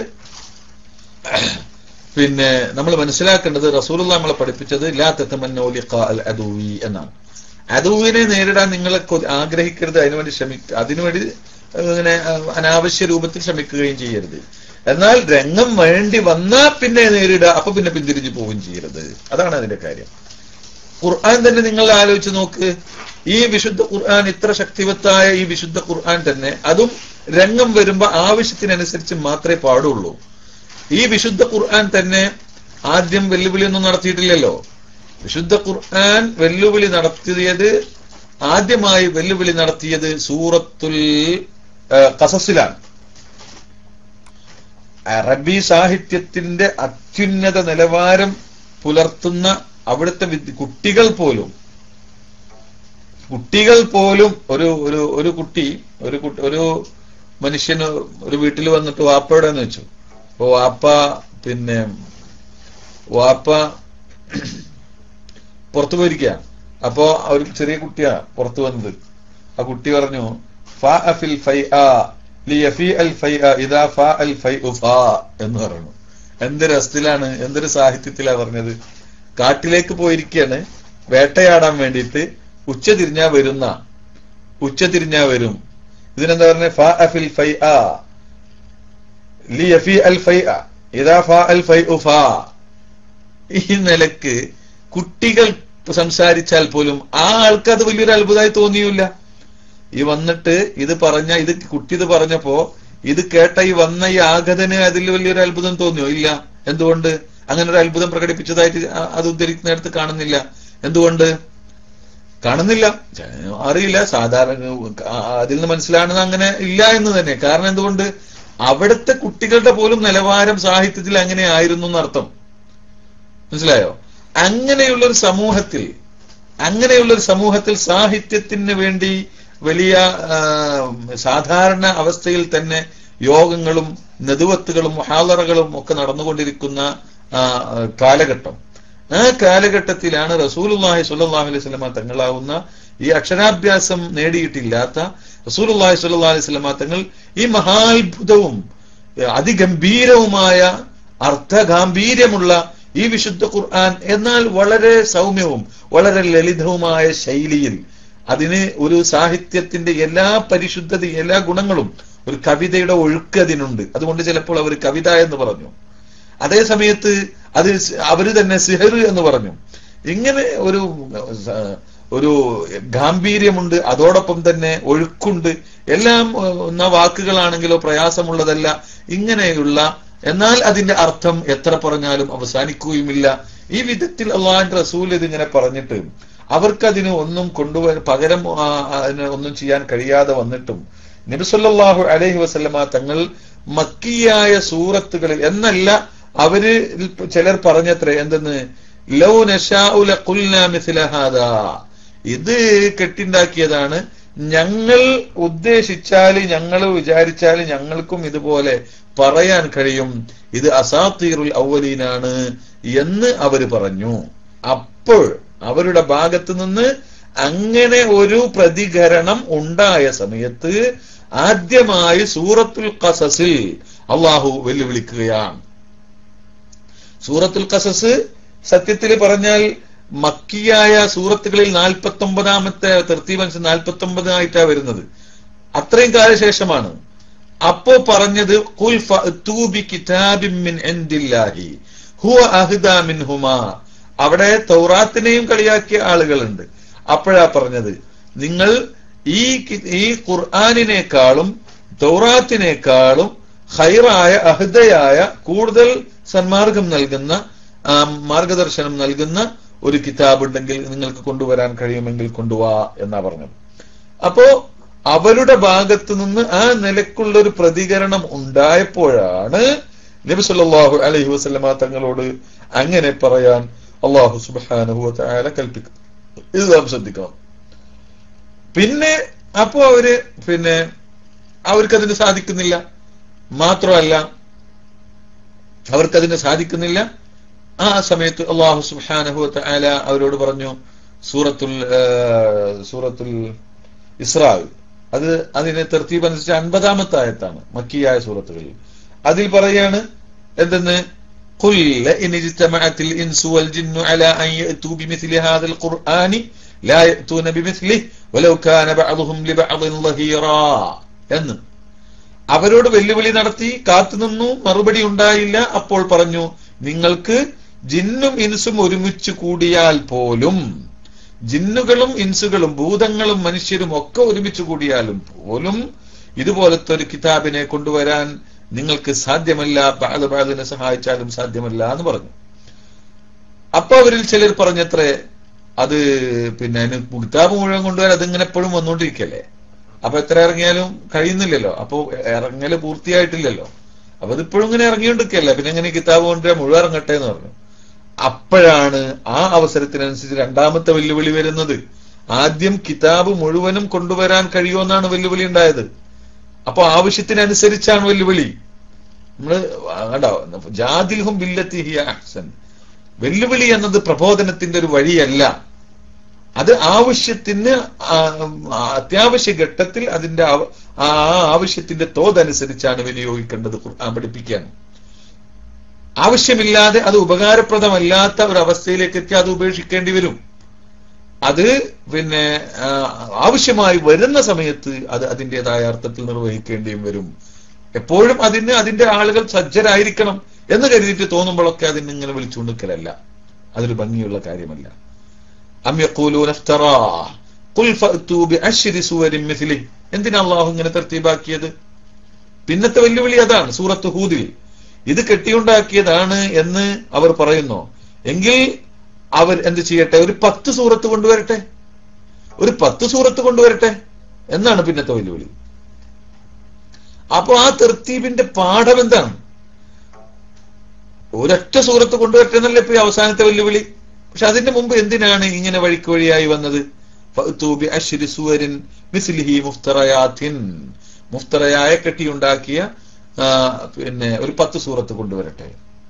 പിന്നെ നമ്മൾ മനസ്സിലാക്കേണ്ടത് റസൂലുള്ളാഹി നമ്മളെ പഠിപ്പിച്ചത് ലാ തതമന്നൗ ലിഖാ അൽ അദുവി എന്നാണ്. അദുവിനെ നേരിടാൻ നിങ്ങൾ ആഗ്രഹിക്കരുത്, അതിനുവേണ്ടി ഇങ്ങനെ അനാവശ്യ രൂപത്തിൽ ശ്രമിക്കുകയും ചെയ്യരുത്. എന്നാൽ രംഗം വേണ്ടി വന്നാൽ പിന്നെ നേരിടുക, അപ്പൊ പിന്നെ പിന്തിരിഞ്ഞു പോവുകയും ചെയ്യരുത്. അതാണ് അതിന്റെ കാര്യം. ഖുർആൻ തന്നെ നിങ്ങൾ ആലോചിച്ച് നോക്ക്. ഈ വിശുദ്ധ ഖുർആൻ, ഇത്ര ശക്തിവത്തായ ഈ വിശുദ്ധ ഖുർആൻ തന്നെ, അതും രംഗം വരുമ്പോ ആവശ്യത്തിനനുസരിച്ച് മാത്രമേ പാടുള്ളൂ. ഈ വിശുദ്ധ ഖുർആൻ തന്നെ ആദ്യം വെല്ലുവിളിയൊന്നും നടത്തിയിട്ടില്ലല്ലോ. വിശുദ്ധ ഖുർആൻ ആദ്യമായി വെല്ലുവിളി നടത്തിയത് സൂറത്തുൽ ഖസസിലാണ്. അറബി സാഹിത്യത്തിന്റെ അത്യുന്നത നിലവാരം പുലർത്തുന്ന അവിടുത്തെ കുട്ടികൾ പോലും ഒരു മനുഷ്യന് ഒരു വീട്ടിൽ വന്നിട്ട് വാപ്പയോടെന്ന് വെച്ചു. അപ്പൊ വാപ്പ പുറത്തു പോയിരിക്കുക. അപ്പോ ഒരു ചെറിയ കുട്ടിയാ പുറത്തു വന്നത്. ആ കുട്ടി പറഞ്ഞു എന്ന് പറഞ്ഞു. എന്തൊരു രസത്തിലാണ്, എന്തൊരു സാഹിത്യത്തിലാ പറഞ്ഞത്. കാട്ടിലേക്ക് പോയിരിക്കുകയാണ് വേട്ടയാടാൻ വേണ്ടിയിട്ട്. ഉച്ച തിരിഞ്ഞാ വരും. ഇതിനെന്താ പറഞ്ഞ ഈ നിലക്ക് കുട്ടികൾ സംസാരിച്ചാൽ പോലും ആ ആൾക്ക് അത് വലിയൊരു അത്ഭുതമായി തോന്നിയില്ല. ഈ വന്നിട്ട് കുട്ടി ഇത് പറഞ്ഞപ്പോ ഇത് കേട്ട ഈ ആഗതന് അതിൽ വലിയൊരു അത്ഭുതം തോന്നിയോ? ഇല്ല. എന്തുകൊണ്ട്? അങ്ങനെ ഒരു അത്ഭുതം പ്രകടിപ്പിച്ചതായിട്ട് അത് ഉദ്ധരിക്കുന്നിടത്ത് കാണുന്നില്ല. എന്തുകൊണ്ട് കാണുന്നില്ല? അറിയില്ല. സാധാരണ അതിൽ നിന്ന് മനസ്സിലാണെന്ന് അങ്ങനെ ഇല്ല എന്ന് തന്നെ. കാരണം എന്തുകൊണ്ട്? അവിടുത്തെ കുട്ടികളുടെ പോലും നിലവാരം സാഹിത്യത്തിൽ അങ്ങനെ ആയിരുന്നു എന്നർത്ഥം. മനസ്സിലായോ? അങ്ങനെയുള്ളൊരു സമൂഹത്തിൽ സാഹിത്യത്തിന് വേണ്ടി വലിയ സാധാരണ അവസ്ഥയിൽ തന്നെ യോഗങ്ങളും നെതുവത്തുകളും മുഹാദറകളും ഒക്കെ നടന്നുകൊണ്ടിരിക്കുന്ന കാലഘട്ടം. ആ കാലഘട്ടത്തിലാണ് റസൂലുള്ളാഹി സ്വല്ലല്ലാഹു അലൈഹി വസല്ലമ തങ്ങളാവുന്ന ഈ അക്ഷരാഭ്യാസം നേടിയിട്ടില്ലാത്ത റസൂലുള്ളാഹി സ്വല്ലല്ലാഹു അലൈഹി വസല്ലമ തങ്ങൾ ഈ മഹാത്ഭുതവും അതിഗംഭീരവുമായ അർത്ഥഗാംഭീര്യമുള്ള ഈ വിശുദ്ധ ഖുർആൻ എന്നാൽ വളരെ സൗമ്യവും വളരെ ലളിതവുമായ ശൈലിയിൽ, അതിന് ഒരു സാഹിത്യത്തിന്റെ എല്ലാ പരിശുദ്ധതയും എല്ലാ ഗുണങ്ങളും, ഒരു കവിതയുടെ ഒഴുക്ക് അതിനുണ്ട്. അതുകൊണ്ട് ചിലപ്പോൾ അവർ കവിത എന്ന് പറഞ്ഞു. അതേ സമയത്ത് അവര് തന്നെ സിഹർ എന്ന് പറഞ്ഞു. ഇങ്ങനെ ഒരു ഗാംഭീര്യമുണ്ട്, അതോടൊപ്പം തന്നെ ഒഴുക്കുണ്ട്. എല്ലാം വാക്കുകളാണെങ്കിലോ പ്രയാസമുള്ളതല്ല. ഇങ്ങനെയുള്ള, എന്നാൽ അതിന്റെ അർത്ഥം എത്ര പറഞ്ഞാലും അവസാനിക്കുകയുമില്ല. ഈ വിധത്തിൽ അള്ളാഹുവിന്റെ റസൂൽ ഇതിങ്ങനെ പറഞ്ഞിട്ട് അവർക്കതിന് ഒന്നും പകരം അതിന് ഒന്നും ചെയ്യാൻ കഴിയാതെ വന്നിട്ടും നബി സല്ലല്ലാഹു അലൈഹി വസല്ലമ തങ്ങൾ മക്കിയായ സൂറത്തുകളിൽ എന്നല്ല, അവര് ചിലർ പറഞ്ഞത്രേ എന്തെന്ന്, ലൗ നശാഉ ലഖുൽനാ മിസ്ല ഹാദാ, ഇത് കെട്ടിണ്ടാക്കിയതാണ്, ഞങ്ങൾ ഉദ്ദേശിച്ചാല്, ഞങ്ങൾ വിചാരിച്ചാല് ഞങ്ങൾക്കും ഇതുപോലെ പറയാൻ കഴിയും, ഇത് അസാത്തീറുൽ അവ്വലീനാണ് എന്ന് അവര് പറഞ്ഞു. അപ്പോൾ അവരുടെ ഭാഗത്ത് നിന്ന് അങ്ങനെ ഒരു പ്രതികരണം ഉണ്ടായ സമയത്ത് ആദ്യമായി സൂറത്തുൽ ഖസസിൽ അള്ളാഹു വെല്ലുവിളിക്കുകയാണ്. സൂറത്തുൽ ഖസസ് സത്യത്തിൽ പറഞ്ഞാൽ മക്കിയായ സൂറത്തുകളിൽ 49ാമത്തെ തർത്തീബ് 49 ആയിട്ടാ വരുന്നത്. അത്രയും കാലശേഷമാണ്. അപ്പോ പറഞ്ഞത് ഖുൽ ഫഅ്തൂ ബികിതാബിൻ മിൻ ഇൻദില്ലാഹി ഹുവ അഹ്ദാ മിൻഹുമാ. അവിടെ തൗറാത്തിനെയും കളിയാക്കിയ ആളുകളുണ്ട്. അപ്പോഴാ പറഞ്ഞത് നിങ്ങൾ ഈ ഖുർആനിനേക്കാളും തൗറാത്തിനേക്കാളും ഖൈറായ അഹ്ദയായ കൂടുതൽ സന്മാർഗം നൽകുന്ന മാർഗദർശനം നൽകുന്ന ഒരു കിതാബ് ഉണ്ടെങ്കിൽ നിങ്ങൾക്ക് കൊണ്ടുവരാൻ കഴിയുമെങ്കിൽ കൊണ്ടുപോവാ എന്നാ പറഞ്ഞത്. അപ്പോ അവരുടെ ഭാഗത്തു നിന്ന് ആ നിലക്കുള്ള ഒരു പ്രതികരണം ഉണ്ടായപ്പോഴാണ് നബി സല്ലല്ലാഹു അലൈഹി വസല്ലമ തങ്ങളോട് അങ്ങനെ പറയാൻ അല്ലാഹു സുബ്ഹാനഹു വ തആല കൽപ്പിക്കുന്നു. ഇത് നാം ശ്രദ്ധിക്കണം. പിന്നെ അപ്പോ അവർക്കതിന് സാധിക്കുന്നില്ല. മാത്രമല്ല അവർക്കതിന് സാധിക്കുന്നില്ല. ആ സമയത്ത് അല്ലാഹു സുബ്ഹാനഹു വ തആല അവരോട് പറഞ്ഞു, സൂറത്തുൽ ഇസ്രാ, അതിനെ തർത്തീബ് അനുസരിച്ച് 50-ാമത്തെ ആയത്താണ് മക്കിയായ സൂറത്തുകളിൽ. അതിൽ പറയാണ് എന്തെന്ന്, ഖുൽ ലഇൻ ഇജ്തമഅത്തിൽ ഇൻസു വൽ ജിന്നു അലാ അൻ യഅതു ബിമിസ്ലി ഹാദൽ ഖുർആനി ലാ യഅതൂന ബിമിസ്ലിഹി വലൗ കാന ബഅദുഹും ലിബഅദിൻ ലഹീറാ എന്ന് അവരോട് വെല്ലുവിളി നടത്തി. കാത്തുനിന്നു, മറുപടി ഉണ്ടായില്ല. അപ്പോൾ പറഞ്ഞു, നിങ്ങൾക്ക് ജിന്നും ഇൻസും ഒരുമിച്ച് കൂടിയാൽ പോലും, ജിന്നുകളും ഇൻസുകളും ഭൂതങ്ങളും മനുഷ്യരും ഒക്കെ ഒരുമിച്ച് കൂടിയാലും പോലും ഇതുപോലത്തെ ഒരു കിതാബിനെ കൊണ്ടുവരാൻ നിങ്ങൾക്ക് സാധ്യമല്ല, ബാദിനെ സഹായിച്ചാലും സാധ്യമല്ല എന്ന് പറഞ്ഞു. അപ്പൊ അവരിൽ ചിലർ പറഞ്ഞത്രേ, അത് കിതാബ് മുഴുവൻ കൊണ്ടുവരാൻ അതിങ്ങനെ എപ്പോഴും വന്നുകൊണ്ടിരിക്കല്ലേ, അപ്പൊ എത്ര ഇറങ്ങിയാലും കഴിയുന്നില്ലല്ലോ, അപ്പൊ ഇറങ്ങല് പൂർത്തിയായിട്ടില്ലല്ലോ, അപ്പൊ അതിപ്പോഴും ഇങ്ങനെ ഇറങ്ങിക്കൊണ്ടിരിക്കല്ലേ, പിന്നെ എങ്ങനെ കിതാബ് കൊണ്ടുവരാൻ മുഴുവൻ ഇറങ്ങട്ടെ എന്ന് പറഞ്ഞു. അപ്പോഴാണ് ആ അവസരത്തിനനുസരിച്ച് രണ്ടാമത്തെ വെല്ലുവിളി വരുന്നത്. ആദ്യം കിതാബ് മുഴുവനും കൊണ്ടുവരാൻ കഴിയുമെന്നാണ് വെല്ലുവിളി ഉണ്ടായത്. അപ്പൊ ആവശ്യത്തിനനുസരിച്ചാണ് വെല്ലുവിളി. നമ്മള് കണ്ടോ, ജാദിൽഹും ബില്ലത്തി ഹിയ അഹ്സൻ. വെല്ലുവിളി എന്നത് പ്രബോധനത്തിന്റെ ഒരു വഴിയല്ല, അത് ആവശ്യത്തിന് അത്യാവശ്യ ഘട്ടത്തിൽ അതിന്റെ ആ ആവശ്യത്തിന്റെ തോതനുസരിച്ചാണ് വിനിയോഗിക്കേണ്ടത്. ഖുർആൻ പഠിപ്പിക്കാൻ ആവശ്യമില്ലാതെ അത് ഉപകാരപ്രദമല്ലാത്ത ഒരു അവസ്ഥയിലേക്ക് എത്തി അത് ഉപേക്ഷിക്കേണ്ടി വരും. അത് ആവശ്യമായി വരുന്ന സമയത്ത് അത് അതിൻ്റെതായ അർത്ഥത്തിൽ നിർവഹിക്കേണ്ടിയും വരും. എപ്പോഴും അതിന്റെ ആളുകൾ സജ്ജരായിരിക്കണം എന്ന് കരുതിയിട്ട് തോന്നുമ്പോഴൊക്കെ അതിനിങ്ങനെ വിളിച്ചുകൊണ്ട് നിൽക്കലല്ല, അതൊരു ഭംഗിയുള്ള കാര്യമല്ല. അം യഖൂലൂന ഇഫ്തറാ ഖുൽ ഫഅ്തൂ ബിഅശ്രി സൂവരിൻ മിസ്ലിഹി. എന്തിനാ അല്ലാഹു ഇങ്ങനെ തർത്തീബാക്കിയത്? പിന്നത്തെ വെല്ലുവിളി അതാണ്. സൂറത്ത് ഹൂദിൽ ഇത് കെട്ടിയുണ്ടാക്കിയതാണ് എന്ന് അവർ പറയുന്നു എങ്കിൽ അവർ എന്ത് ചെയ്യട്ടെ, ഒരു 10 സൂറത്ത് കൊണ്ടുവരട്ടെ, ഒരു 10 സൂറത്ത് കൊണ്ടുവരട്ടെ എന്നാണ് പിന്നത്തെ വെല്ലുവിളി. അപ്പൊ ആ തർത്തീബിന്റെ പാഠം എന്താണ്? ഒരൊറ്റ സൂറത്ത് കൊണ്ടുവരട്ടെ എന്നല്ലേ ഇപ്പൊ അവസാനത്തെ വെല്ലുവിളി. പക്ഷെ അതിന്റെ മുമ്പ് എന്തിനാണ് ഇങ്ങനെ വഴിക്ക് വഴിയായി വന്നത്? ഫഅ്തൂ ബിഅശ്രി സൂവരിൻ മിസ്ലിഹി മുഫ്തറയാത്തിൻ, മുഫ്തറയായ കെട്ടിയുണ്ടാക്കിയ ഒരു 10 സൂറത്ത് കൊണ്ടുവരട്ടെ.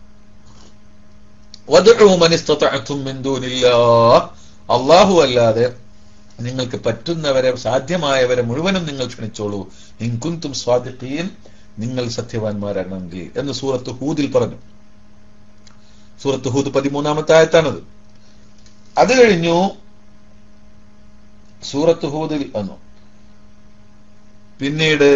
വദ്ഉ മൻ ഇസ്തതഅതും മിൻ ദൂനില്ലാഹ്, അല്ലാഹു അല്ലാതെ നിങ്ങൾക്ക് പറ്റുന്നവരെ, സാധ്യമായവരെ മുഴുവനും നിങ്ങൾ ക്ഷണിച്ചോളൂ. ഇൻ കുൻതും സ്വാദിഖീൻ, നിങ്ങൾ സത്യവാൻമാരാണെങ്കിൽ എന്ന് സൂറത്ത് ഹൂദിൽ പറഞ്ഞു. സൂറത്ത് ഹൂദ് 13-ാമത്തെ ആയത്താണത്. അത് കഴിഞ്ഞു സൂറത്ത് ഹൂദിൽ വന്നു. പിന്നീട്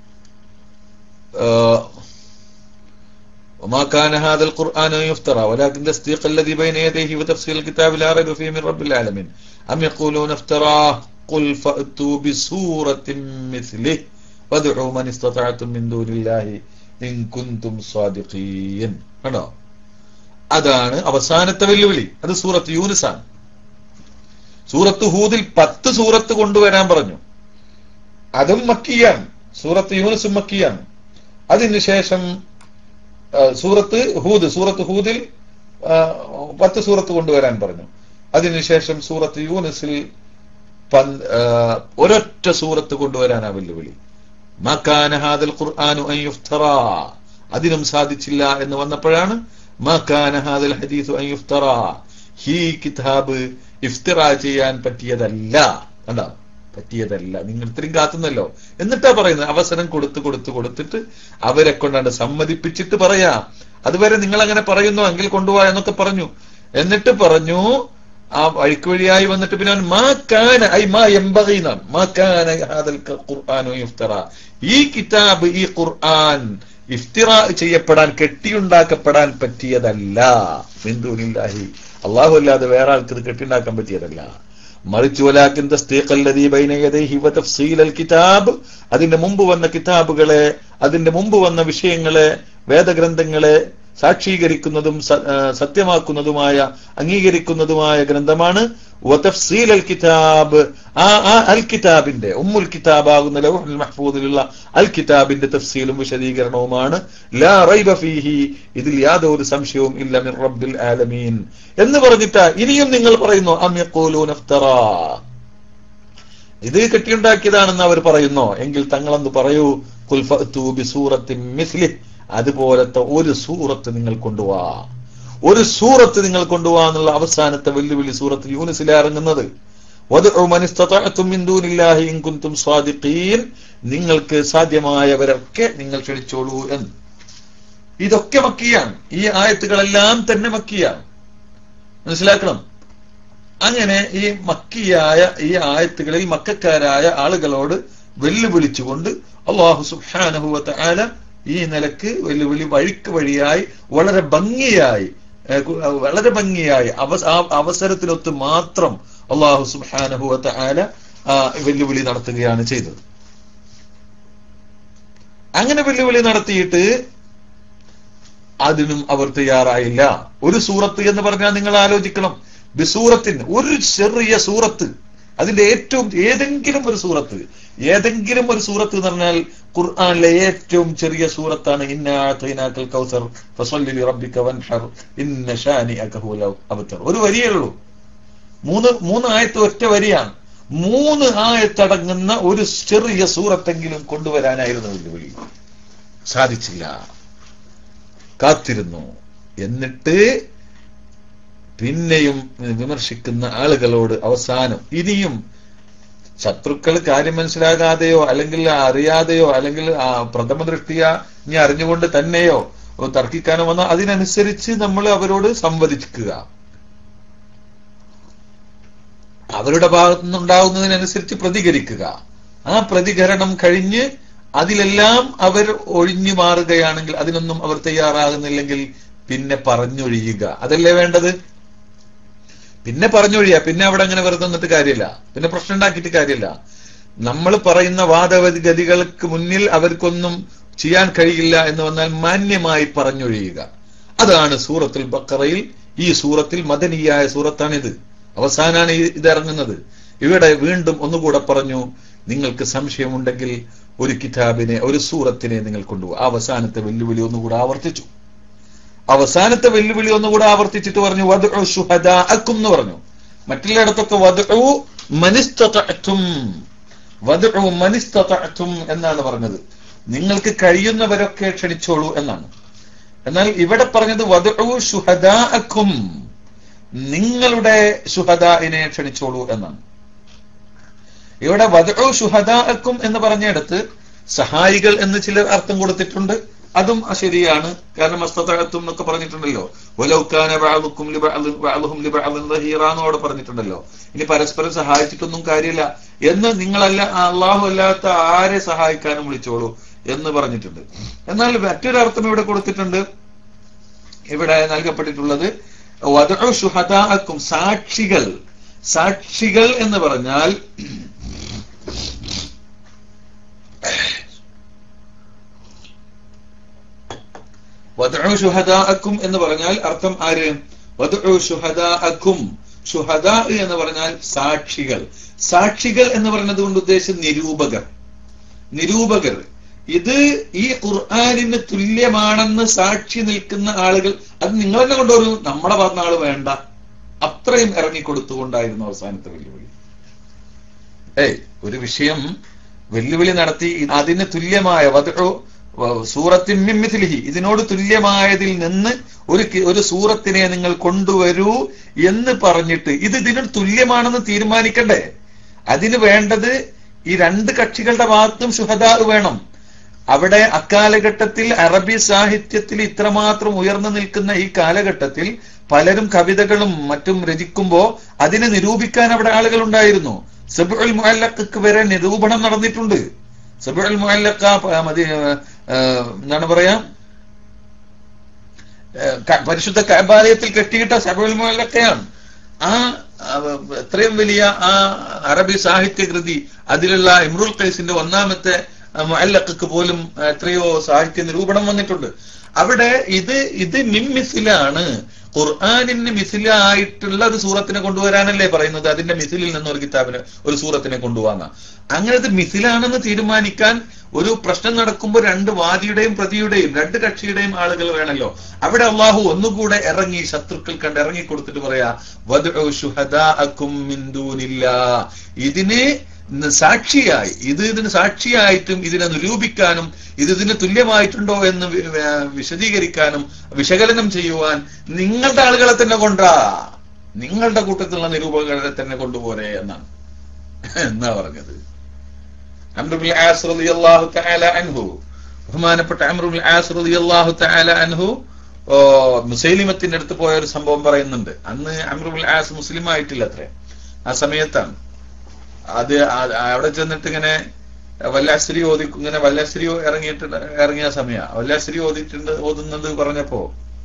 وما كان هذا القرآن يفترى ولكن تصديق الذي بين يديه وتفصيل الكتاب لا ريب فيه من رب العالمين أم يقولون افتراه قل فأتوا بسورة مثله وادعوا من استطعتم من دون الله إن كنتم صادقين. കണ്ടോ, അതാണ് അവസാനത്തെ വെല്ലുവിളി. അത് സൂറത്ത് യൂനുസാണ്. സൂറത്ത് ഹൂദിൽ 10 സൂറത്ത് കൊണ്ടുവരാൻ പറഞ്ഞു, അതും മക്കിയാണ്. സൂറത്ത് യൂനുസും മക്കിയാണ്. അതിനുശേഷം സൂറത്ത് ഹൂദിൽ 10 സൂറത്ത് കൊണ്ടുവരാൻ പറഞ്ഞു. അതിനുശേഷം സൂറത്ത് യൂനുസിൽ ഒരൊറ്റ സൂറത്ത് കൊണ്ടുവരാനാ വെല്ലുവിളി. മാ കാന ഹാദൽ ഖുർആനു അൻ യുഫ്തറാ, അതിനും സാധിച്ചില്ല എന്ന് വന്നപ്പോഴാണ് മാ കാന ഹാദൽ ഹദീസു അൻ യുഫ്തറാ, ഈ കിതാബ് ഇഫ്തിറാ ചെയ്യാൻ പറ്റിയതല്ല. കണ്ടോ, പറ്റിയതല്ല. നിങ്ങൾ ഇത്രയും കാത്തുന്നല്ലോ. എന്നിട്ടാ പറയുന്നത്, അവസരം കൊടുത്തിട്ട് അവരെ കൊണ്ടാണ് സമ്മതിപ്പിച്ചിട്ട് പറയാ. അതുവരെ നിങ്ങൾ അങ്ങനെ പറയുന്നു എങ്കിൽ കൊണ്ടുപോവാ എന്നൊക്കെ പറഞ്ഞു. എന്നിട്ട് പറഞ്ഞു ആ വഴിക്ക് വഴിയായി വന്നിട്ട് പിന്നെ ഈ കിതാബ്, ഈ ഖുർആൻ ഇഫ്തിറാ ചെയ്യപ്പെടാൻ, കെട്ടിയുണ്ടാക്കപ്പെടാൻ പറ്റിയതല്ല. മിൻ ദൂനില്ലാഹി, അല്ലാഹു അല്ലാതെ വേറെ ആൾക്ക് ഇത് കെട്ടിയുണ്ടാക്കാൻ പറ്റിയതല്ല. മറിച്ച് വലാകിൻ തസ്ദീഖൽ ലദീ ബൈന യദൈഹി വതഫ്സീലൽ കിതാബ്, അതിന്റെ മുമ്പ് വന്ന കിതാബുകളെ, അതിന്റെ മുമ്പ് വന്ന വിഷയങ്ങളെ, വേദഗ്രന്ഥങ്ങളെ സാക്ഷീകരിക്കുന്നതും സത്യമാക്കുന്നതുമായ അംഗീകരിക്കുന്നതുമായ ഗ്രന്ഥമാണ് വതഫ്സീൽ അൽ കിതാബ്. ആ അൽ കിതാബിന്റെ ഉമ്മുൽ കിതാബാകുന്ന ലൗഹുൽ മഹ്ഫൂദിലുള്ള അൽ കിതാബിന്റെ തഫ്സീലും വിശദീകരണവുമാണ് ലാ റൈബ ഫീഹി, ഇതിൽ യാതൊരു സംശയവും ഇല്ല മിൻ റബ്ബിൽ ആലമീൻ എന്ന് പറഞ്ഞിട്ട് ഇനിയും നിങ്ങൾ പറയുന്നു അം യഖൂലൂന ഇഫ്തറാ, ഇത് കെട്ടിയുണ്ടാക്കിയതാണെന്ന് അവർ പറയുന്നോ എങ്കിൽ തങ്ങളെന്ന് പറയൂ ഖുൽ ഫഅ്തു ബിസൂറത്തിൻ മിസ്ലിഹി, അതുപോലത്തെ ഒരു സൂറത്ത് നിങ്ങൾ കൊണ്ടുവാ, ഒരു സൂറത്ത് നിങ്ങൾ കൊണ്ടുവാ എന്നുള്ള അവസാനത്തെ വെല്ലുവിളി സൂറത്ത് യൂനിസിലെ ഇറങ്ങുന്നത്. വദ്ഉ മൻ ഇസ്തതഅതും മിൻ ദൂനില്ലാഹി ഇൻ കുൻതും സ്വാദിഖീൻ, നിങ്ങൾക്ക് സാധ്യമായവരൊക്കെ നിങ്ങൾ ക്ഷണിച്ചോളൂ എന്ന്. ഇതൊക്കെ മക്കിയാണ്, ഈ ആയത്തുകളെല്ലാം തന്നെ മക്കിയാണ്, മനസ്സിലാക്കണം. അങ്ങനെ ഈ മക്കിയായ ഈ ആയത്തുകളിൽ മക്കക്കാരായ ആളുകളോട് വെല്ലുവിളിച്ചുകൊണ്ട് അല്ലാഹു സുബ്ഹാനഹു വ തആല ഈ നിലക്ക് വെല്ലുവിളി വഴിക്ക് വഴിയായി വളരെ ഭംഗിയായി അവസരത്തിലൊത്ത് മാത്രം അല്ലാഹു സുബ്ഹാനഹു വ തആല വെല്ലുവിളി നടത്തുകയാണ് ചെയ്തത്. അങ്ങനെ വെല്ലുവിളി നടത്തിയിട്ട് അതിനും അവർ തയ്യാറായില്ല. ഒരു സൂറത്ത് എന്ന് പറഞ്ഞാൽ നിങ്ങൾ ആലോചിക്കണം, ബിസൂറത്തിന് ഒരു ചെറിയ സൂറത്ത്, അതിന്റെ ഏറ്റവും ഏതെങ്കിലും ഒരു സൂറത്ത് എന്ന് പറഞ്ഞാൽ ഖുർആനിലെ ഏറ്റവും ചെറിയ സൂറത്താണ് ഇന്നാ അഅതൈനാകൽ കൗസർ ഫസല്ലി ലിറബ്ബിക വൻഹർ ഇന്ന ശാനിഅക ഹുവൽ അബ്തർ. ഒരു വരിയേ ഉള്ളൂ, മൂന്ന് ആയത്ത് ഒറ്റ വരിയാണ്. 3 ആയത്തടങ്ങുന്ന ഒരു ചെറിയ സൂറത്തെങ്കിലും കൊണ്ടുവരാനായിരുന്നു വെല്ലുവിളി. സാധിച്ചില്ല, കാത്തിരുന്നു. എന്നിട്ട് പിന്നെയും വിമർശിക്കുന്ന ആളുകളോട് അവസാനം ഇനിയും ശത്രുക്കൾ കാര്യം മനസ്സിലാകാതെയോ അല്ലെങ്കിൽ അറിയാതെയോ അല്ലെങ്കിൽ പ്രഥമ ദൃഷ്ടിയ ഇനി അറിഞ്ഞുകൊണ്ട് തന്നെയോ തർക്കിക്കാനോ വന്നാൽ അതിനനുസരിച്ച് നമ്മൾ അവരോട് സംവദിക്കുക, അവരുടെ ഭാഗത്തുനിന്നുണ്ടാകുന്നതിനനുസരിച്ച് പ്രതികരിക്കുക. ആ പ്രതികരണം കഴിഞ്ഞ് അതിലെല്ലാം അവർ ഒഴിഞ്ഞു മാറുകയാണെങ്കിൽ, അതിനൊന്നും അവർ തയ്യാറാകുന്നില്ലെങ്കിൽ പിന്നെ പറഞ്ഞൊഴിയുക, അതല്ലേ വേണ്ടത്. പിന്നെ പറഞ്ഞൊഴിയാ, പിന്നെ അവിടെ അങ്ങനെ വെറുതെ നിന്നിട്ട് കാര്യമില്ല, പിന്നെ പ്രശ്നം ഉണ്ടാക്കിയിട്ട് കാര്യമില്ല. നമ്മൾ പറയുന്ന വാദഗതികൾക്ക് മുന്നിൽ അവർക്കൊന്നും ചെയ്യാൻ കഴിയില്ല എന്ന് വന്നാൽ മാന്യമായി പറഞ്ഞൊഴിയുക. അതാണ് സൂറത്തുൽ ബഖറയിൽ, ഈ സൂറത്തിൽ മദനിയായ സൂറത്താണിത്, അവസാനാണ് ഇത് ഇറങ്ങുന്നത്. ഇവിടെ വീണ്ടും ഒന്നുകൂടെ പറഞ്ഞു, നിങ്ങൾക്ക് സംശയമുണ്ടെങ്കിൽ ഒരു കിതാബിനെ, ഒരു സൂറത്തിനെ നിങ്ങൾ കൊണ്ടുപോകും. അവസാനത്തെ വെല്ലുവിളി ഒന്നുകൂടെ ആവർത്തിച്ചിട്ട് പറഞ്ഞു വദ്ഉ ശുഹദാഅക്കും എന്ന് പറഞ്ഞു. മറ്റുള്ളയിടത്തൊക്കെ വദ്ഉ മനിസ്തതഅതും എന്നാണ് പറഞ്ഞത്, നിങ്ങൾക്ക് കഴിയുന്നവരൊക്കെ ക്ഷണിച്ചോളൂ എന്നാണ്. എന്നാൽ ഇവിടെ പറഞ്ഞത് വദ്ഉ ശുഹദാഅക്കും, നിങ്ങളുടെ ശുഹദാഇനെ ക്ഷണിച്ചോളൂ എന്നാണ്. ഇവിടെ വദ്ഉ ശുഹദാഅക്കും എന്ന് പറഞ്ഞിടത്ത് സഹായികൾ എന്ന് ചിലർ അർത്ഥം കൊടുത്തിട്ടുണ്ട്, അതും ശരിയാണ്. കാരണം മസ്തതഅത്തും എന്നൊക്കെ പറഞ്ഞിട്ടുണ്ടല്ലോ, വലൗ കാന ബഅദുക്കും ലിബഅദിൻ ലിബഅദിൻ ദഹീറ എന്നോട് പറഞ്ഞിട്ടുണ്ടല്ലോ. ഇനി പരസ്പരം സഹായിച്ചിട്ടൊന്നും കാര്യമില്ല എന്ന്, നിങ്ങളല്ല അല്ലാഹു അല്ലാത്ത ആരെ സഹായിക്കാനും വിളിച്ചോളൂ എന്ന് പറഞ്ഞിട്ടുണ്ട്. എന്നാൽ മറ്റൊരർത്ഥം ഇവിടെ കൊടുത്തിട്ടുണ്ട്, ഇവിടെ നൽകപ്പെട്ടിട്ടുള്ളത് വദ്ഉ ശുഹദാഅക്കും, സാക്ഷികൾ എന്ന് പറഞ്ഞാൽ വദ്ഉ ശുഹദാഅക്കും എന്ന് പറഞ്ഞാൽ അർത്ഥം ആര്? വദ്ഉ ശുഹദാഅക്കും, ശുഹദാ എന്ന് പറഞ്ഞാൽ സാക്ഷികൾ എന്ന് പറഞ്ഞത് കൊണ്ട് ഉദ്ദേശിച്ചത് നിരൂപകർ. ഇത് ഈ ഖുർആനിന് തുല്യമാണെന്ന് സാക്ഷി നിൽക്കുന്ന ആളുകൾ, അത് നിങ്ങൾ തന്നെ കൊണ്ടുവരും, നമ്മളെ പറഞ്ഞ ആള് വേണ്ട, അത്രയും ഇറങ്ങിക്കൊടുത്തുകൊണ്ടായിരുന്നു അവസാനത്തെ വെല്ലുവിളി. ഒരു വിഷയം വെല്ലുവിളി നടത്തി അതിന് തുല്യമായ വദ്ഉ സൂറത്തിൻ മിൻ മിസ്ലിഹി, ഇതിനോട് തുല്യമായതിൽ നിന്ന് ഒരു സൂറത്തിനെ നിങ്ങൾ കൊണ്ടുവരൂ എന്ന് പറഞ്ഞിട്ട് ഇതിനോട് തുല്യമാണെന്ന് തീരുമാനിക്കണ്ടേ? അതിന് വേണ്ടത് ഈ രണ്ട് കക്ഷികളുടെ ഭാഗത്തും ശുഹദാ വേണം. അവിടെ അക്കാലഘട്ടത്തിൽ അറബി സാഹിത്യത്തിൽ ഇത്രമാത്രം ഉയർന്നു നിൽക്കുന്ന ഈ കാലഘട്ടത്തിൽ പലരും കവിതകളും മറ്റും രചിക്കുമ്പോ അതിനെ നിരൂപിക്കാൻ അവിടെ ആളുകൾ ഉണ്ടായിരുന്നു. സബ്ഉൽ മുഅല്ലഖ് വരെ നിരൂപണം നടന്നിട്ടുണ്ട്. സബ്ഉൽ മുഅല്ലഖ എന്താണ് പറയാ, പരിശുദ്ധ കഅബാലയത്തിൽ കെട്ടിയിട്ട സബ്ഉൽ മുഅല്ലഖയാണ്. ആ എത്രയും വലിയ ആ അറബി സാഹിത്യ കൃതി, അതിലുള്ള ഇംറുൽ ഖൈസിന്റെ ഒന്നാമത്തെ മുഅല്ലഖ് പോലും എത്രയോ സാഹിത്യ നിരൂപണം വന്നിട്ടുണ്ട്. അവിടെ ഇത് മിസ്സിലാണ്. ഖുർആനിന് മിസിലായിട്ടുള്ള ഒരു സൂറത്തിനെ കൊണ്ടുവരാനല്ലേ പറയുന്നത്. അതിന്റെ മിസിലിൽ നിന്ന് ഒരു കിതാബിന് ഒരു സൂറത്തിനെ കൊണ്ടുപോകാന്ന. അങ്ങനെ ഇത് മിസിലാണെന്ന് തീരുമാനിക്കാൻ ഒരു പ്രശ്നം നടക്കുമ്പോൾ രണ്ട് വാദിയുടെയും പ്രതിയുടെയും രണ്ട് കക്ഷിയുടെയും ആളുകൾ വേണമല്ലോ. അവിടെ അള്ളാഹു ഒന്നുകൂടെ ഇറങ്ങി ശത്രുക്കൾ കണ്ട് ഇറങ്ങി കൊടുത്തിട്ട് പറയാ, വദ്ഉ ശുഹദാഅകും മിൻ ദൂനില്ലാഹ്. ഇതിന് സാക്ഷിയായി ഇതിന് സാക്ഷിയായിട്ടും ഇതിനെ നിരൂപിക്കാനും ഇതിന് തുല്യമായിട്ടുണ്ടോ എന്ന് വിശദീകരിക്കാനും വിശകലനം ചെയ്യുവാൻ നിങ്ങളുടെ ആളുകളെ തന്നെ കൊണ്ടാ, നിങ്ങളുടെ കൂട്ടത്തിലുള്ള നിരൂപകരെ തന്നെ കൊണ്ടുപോരെ എന്നാ പറഞ്ഞത്. അംർ ഇബ്നുൽ ആസ് റളിയല്ലാഹു തആല അൻഹു, ബഹുമാനപ്പെട്ട അംർ ഇബ്നുൽ ആസ് റളിയല്ലാഹു തആല അൻഹു മുസൈലിമത്തിന്റെ അടുത്ത് പോയ ഒരു സംഭവം പറയുന്നുണ്ട്. അന്ന് അംർ ഇബ്നുൽ ആസ് മുസ്ലിം ആയിട്ടില്ല അത്രേ. ആ സമയത്താണ് അത് അവിടെ ചെന്നിട്ട് ഇങ്ങനെ വല്ലാശ്രീ ഇങ്ങനെ വല്ലാശ്രീ ഇറങ്ങിയ സമയ വല്ലാശ്രീ ഓതുന്നത് പറഞ്ഞപ്പോ,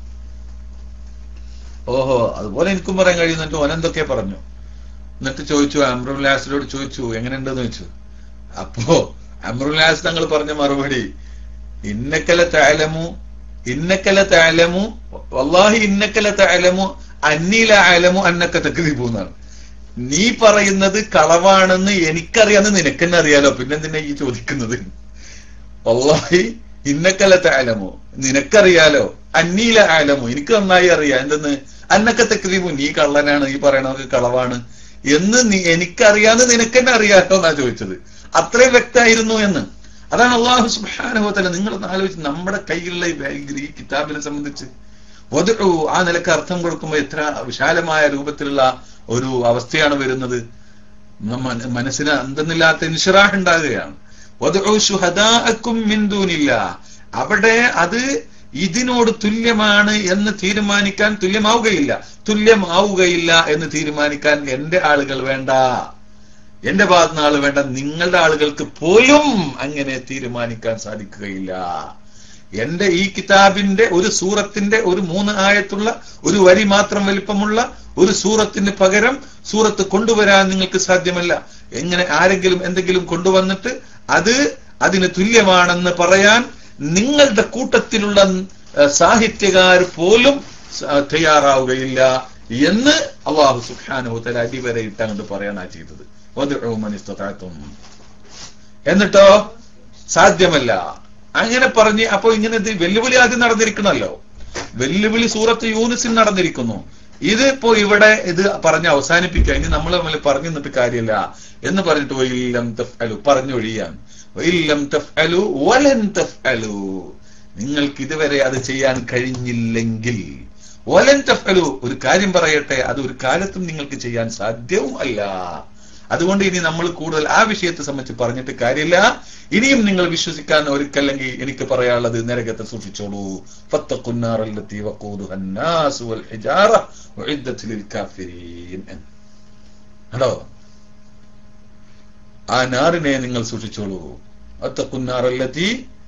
ഓഹോ അതുപോലെ എനിക്കും പറയാൻ കഴിയുന്നിട്ട് ഓനെന്തൊക്കെ പറഞ്ഞു. എന്നിട്ട് ചോദിച്ചു, അംറുൽ ആസിനോട് ചോദിച്ചു എങ്ങനെയുണ്ടെന്ന് ചോദിച്ചു. അപ്പോ അംറുൽ ആസ് തങ്ങൾ പറഞ്ഞ മറുപടി, ഇന്നക്കല തഅലമു വല്ലാഹി ഇന്നക്കല തഅലമു അന്നീ ലാ അഅലമു അന്നക തക്ദിബു എന്നാണ്. നീ പറയുന്നത് കളവാണെന്ന് എനിക്കറിയാന്ന് നിനക്കെന്നെ അറിയാലോ, പിന്നെന്തിനാ ഈ ചോദിക്കുന്നത്? വല്ലാഹി ഇന്നക്കല തഅലമു, നിനക്കറിയാലോ, അന്നീ ലാ അഅലമു, എനിക്ക് നന്നായി അറിയാം. എന്തെന്ന്? അന്നക തക്ദിബു, നീ കള്ളനാണ്, ഈ പറയണത് കളവാണ് എന്ന് എനിക്കറിയാന്ന് നിനക്കെന്നെ അറിയാലോ എന്നാ ചോദിച്ചത്. അത്രയും വ്യക്തമായിരുന്നു എന്ന്. അതാണ് അല്ലാഹു സുബ്ഹാനഹു വ തആല. നിങ്ങളൊന്ന് ആലോചിച്ച്, നമ്മുടെ കയ്യിലുള്ള ഈ കിതാബിനെ സംബന്ധിച്ച് വദ്ഉ ആ നിലക്ക് അർത്ഥം കൊടുക്കുമ്പോൾ എത്ര വിശാലമായ രൂപത്തിലുള്ള ഒരു അവസ്ഥയാണ് വരുന്നത്. മനസ്സിന് എന്തെന്നില്ലാത്ത ഇൻഷിറാഹ് ഉണ്ടാകുകയാണ്. വദ്ഉ ശുഹദാഅകും മിൻ ദൂനില്ലാഹ്. അവിടെ അത് ഇതിനോട് തുല്യമാണ് എന്ന് തീരുമാനിക്കാൻ തുല്യമാവുകയില്ല എന്ന് തീരുമാനിക്കാൻ എന്റെ ആളുകൾ വേണ്ട, എന്റെ ഭാഗത്തുനിന്ന് ആള് വേണ്ട, നിങ്ങളുടെ ആളുകൾക്ക് പോലും അങ്ങനെ തീരുമാനിക്കാൻ സാധിക്കുകയില്ല. എന്റെ ഈ കിതാബിന്റെ ഒരു സൂറത്തിന്റെ ഒരു 3 ആയത്തുള്ള ഒരു വരി മാത്രം വലിപ്പമുള്ള ഒരു സൂറത്തിന് പകരം സൂറത്ത് കൊണ്ടുവരാൻ നിങ്ങൾക്ക് സാധ്യമല്ല. എങ്ങനെ ആരെങ്കിലും എന്തെങ്കിലും കൊണ്ടുവന്നിട്ട് അതിന് തുല്യമാണെന്ന് പറയാൻ നിങ്ങളുടെ കൂട്ടത്തിലുള്ള സാഹിത്യകാർ പോലും തയ്യാറാവുകയില്ല എന്ന് അല്ലാഹു സുബ്ഹാനഹു വ തആല അടിവരയിട്ട് അങ്ങോട്ട് പറയാനാ ചെയ്തത്. വദ്ഉ മൻ ഇസ്തതഅതും. എന്നിട്ടോ സാധ്യമല്ല അങ്ങനെ പറഞ്ഞ്, അപ്പൊ ഇങ്ങനെ വെല്ലുവിളി ആദ്യം നടന്നിരിക്കണല്ലോ. വെല്ലുവിളി സൂറത്ത് യൂനുസിൽ നടന്നിരിക്കുന്നു. ഇതിപ്പോ ഇവിടെ ഇത് പറഞ്ഞ് അവസാനിപ്പിക്കുക, ഇനി നമ്മൾ തമ്മിൽ പറഞ്ഞു നിന്നിട്ട് കാര്യമില്ല എന്ന് പറഞ്ഞിട്ട് വഇല്ലം തഫ്അലു പറഞ്ഞൊഴിയാൻ. വഇല്ലം തഫ്അലു വലൻ തഫ്അലു, നിങ്ങൾക്ക് ഇതുവരെ അത് ചെയ്യാൻ കഴിഞ്ഞില്ലെങ്കിൽ, വലൻ തഫ്അലു ഒരു കാര്യം പറയട്ടെ, അത് ഒരു കാലത്തും നിങ്ങൾക്ക് ചെയ്യാൻ സാധ്യവും അല്ല. അതുകൊണ്ട് ഇനി നമ്മൾ കൂടുതൽ ആ വിഷയത്തെ സംബന്ധിച്ച് പറഞ്ഞിട്ട് കാര്യമില്ല. ഇനിയും നിങ്ങൾ വിശ്വസിക്കാൻ ഒരുക്കല്ലെങ്കിൽ എനിക്ക് പറയാനുള്ളത്, നരകത്തെ സൂക്ഷിച്ചോളൂ. ഫത്തഖുന്നാറല്ലതി വഖൂദുഹ അന്നാസു വൽ ഹിജാറ ഉഇദ്ദത് ലിൽ കാഫിരീൻ. ഹലോ, ആ നാറിനെ നിങ്ങൾ സൂക്ഷിച്ചോളൂ. ഫത്തഖുന്നാറല്ലതി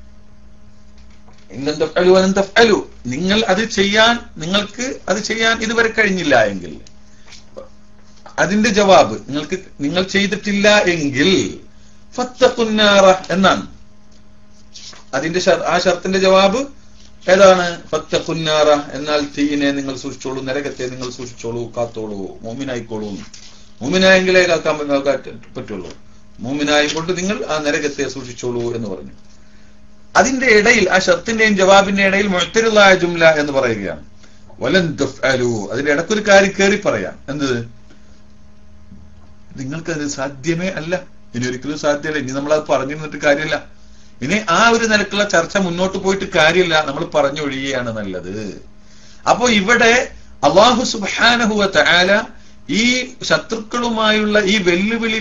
ഇല്ലൻ തഫ്അലു വലൻ തഫ്അലു, നിങ്ങൾക്ക് അത് ചെയ്യാൻ ഇതുവരെ കഴിഞ്ഞില്ല എങ്കിൽ, അതിന്റെ ജവാബ് നിങ്ങൾ ചെയ്തിട്ടില്ല എങ്കിൽ ഫത്തഖുന്നാറ എന്നാണ്. അതിന്റെ ആ ഷർത്തിന്റെ ജവാബ് ഏതാണ്? ഫത്തഖുന്നാറ എന്നാൽ തീയിനെ നിങ്ങൾ സൂക്ഷിച്ചോളൂ, നരകത്തെ നിങ്ങൾ സൂക്ഷിച്ചോളൂ, കാത്തോളൂ, മോമിനായിക്കോളൂ. മോമിനായെങ്കിലേ കാക്കാൻ പറ്റുള്ളൂ. മോമിനായി കൊണ്ട് നിങ്ങൾ ആ നരകത്തെ സൂക്ഷിച്ചോളൂ എന്ന് പറഞ്ഞു. അതിന്റെ ഇടയിൽ ആ ഷർത്തിന്റെയും ജവാബിന്റെ ഇടയിൽ മുഅ്തരിളായ ജുംല എന്ന് പറയുകയാണ്. വലൻ തഫ്അലു, അതിന്റെ ഇടയ്ക്കൊരു കാര്യം കയറി പറയാം. എന്ത്? നിങ്ങൾക്കത് സാധ്യമേ അല്ല, ഇനി ഒരിക്കലും സാധ്യമല്ല. ഇനി നമ്മളത് പറഞ്ഞു നിന്നിട്ട് കാര്യമില്ല. ഇനി ആ ഒരു നിലക്കുള്ള ചർച്ച മുന്നോട്ട് പോയിട്ട് കാര്യമില്ല, നമ്മൾ പറഞ്ഞൊഴിയുകയാണ് നല്ലത്. അപ്പോ ഇവിടെ അല്ലാഹു സുബ്ഹാനഹു വ തആല ഈ ശത്രുക്കളുമായുള്ള ഈ വെല്ലുവിളി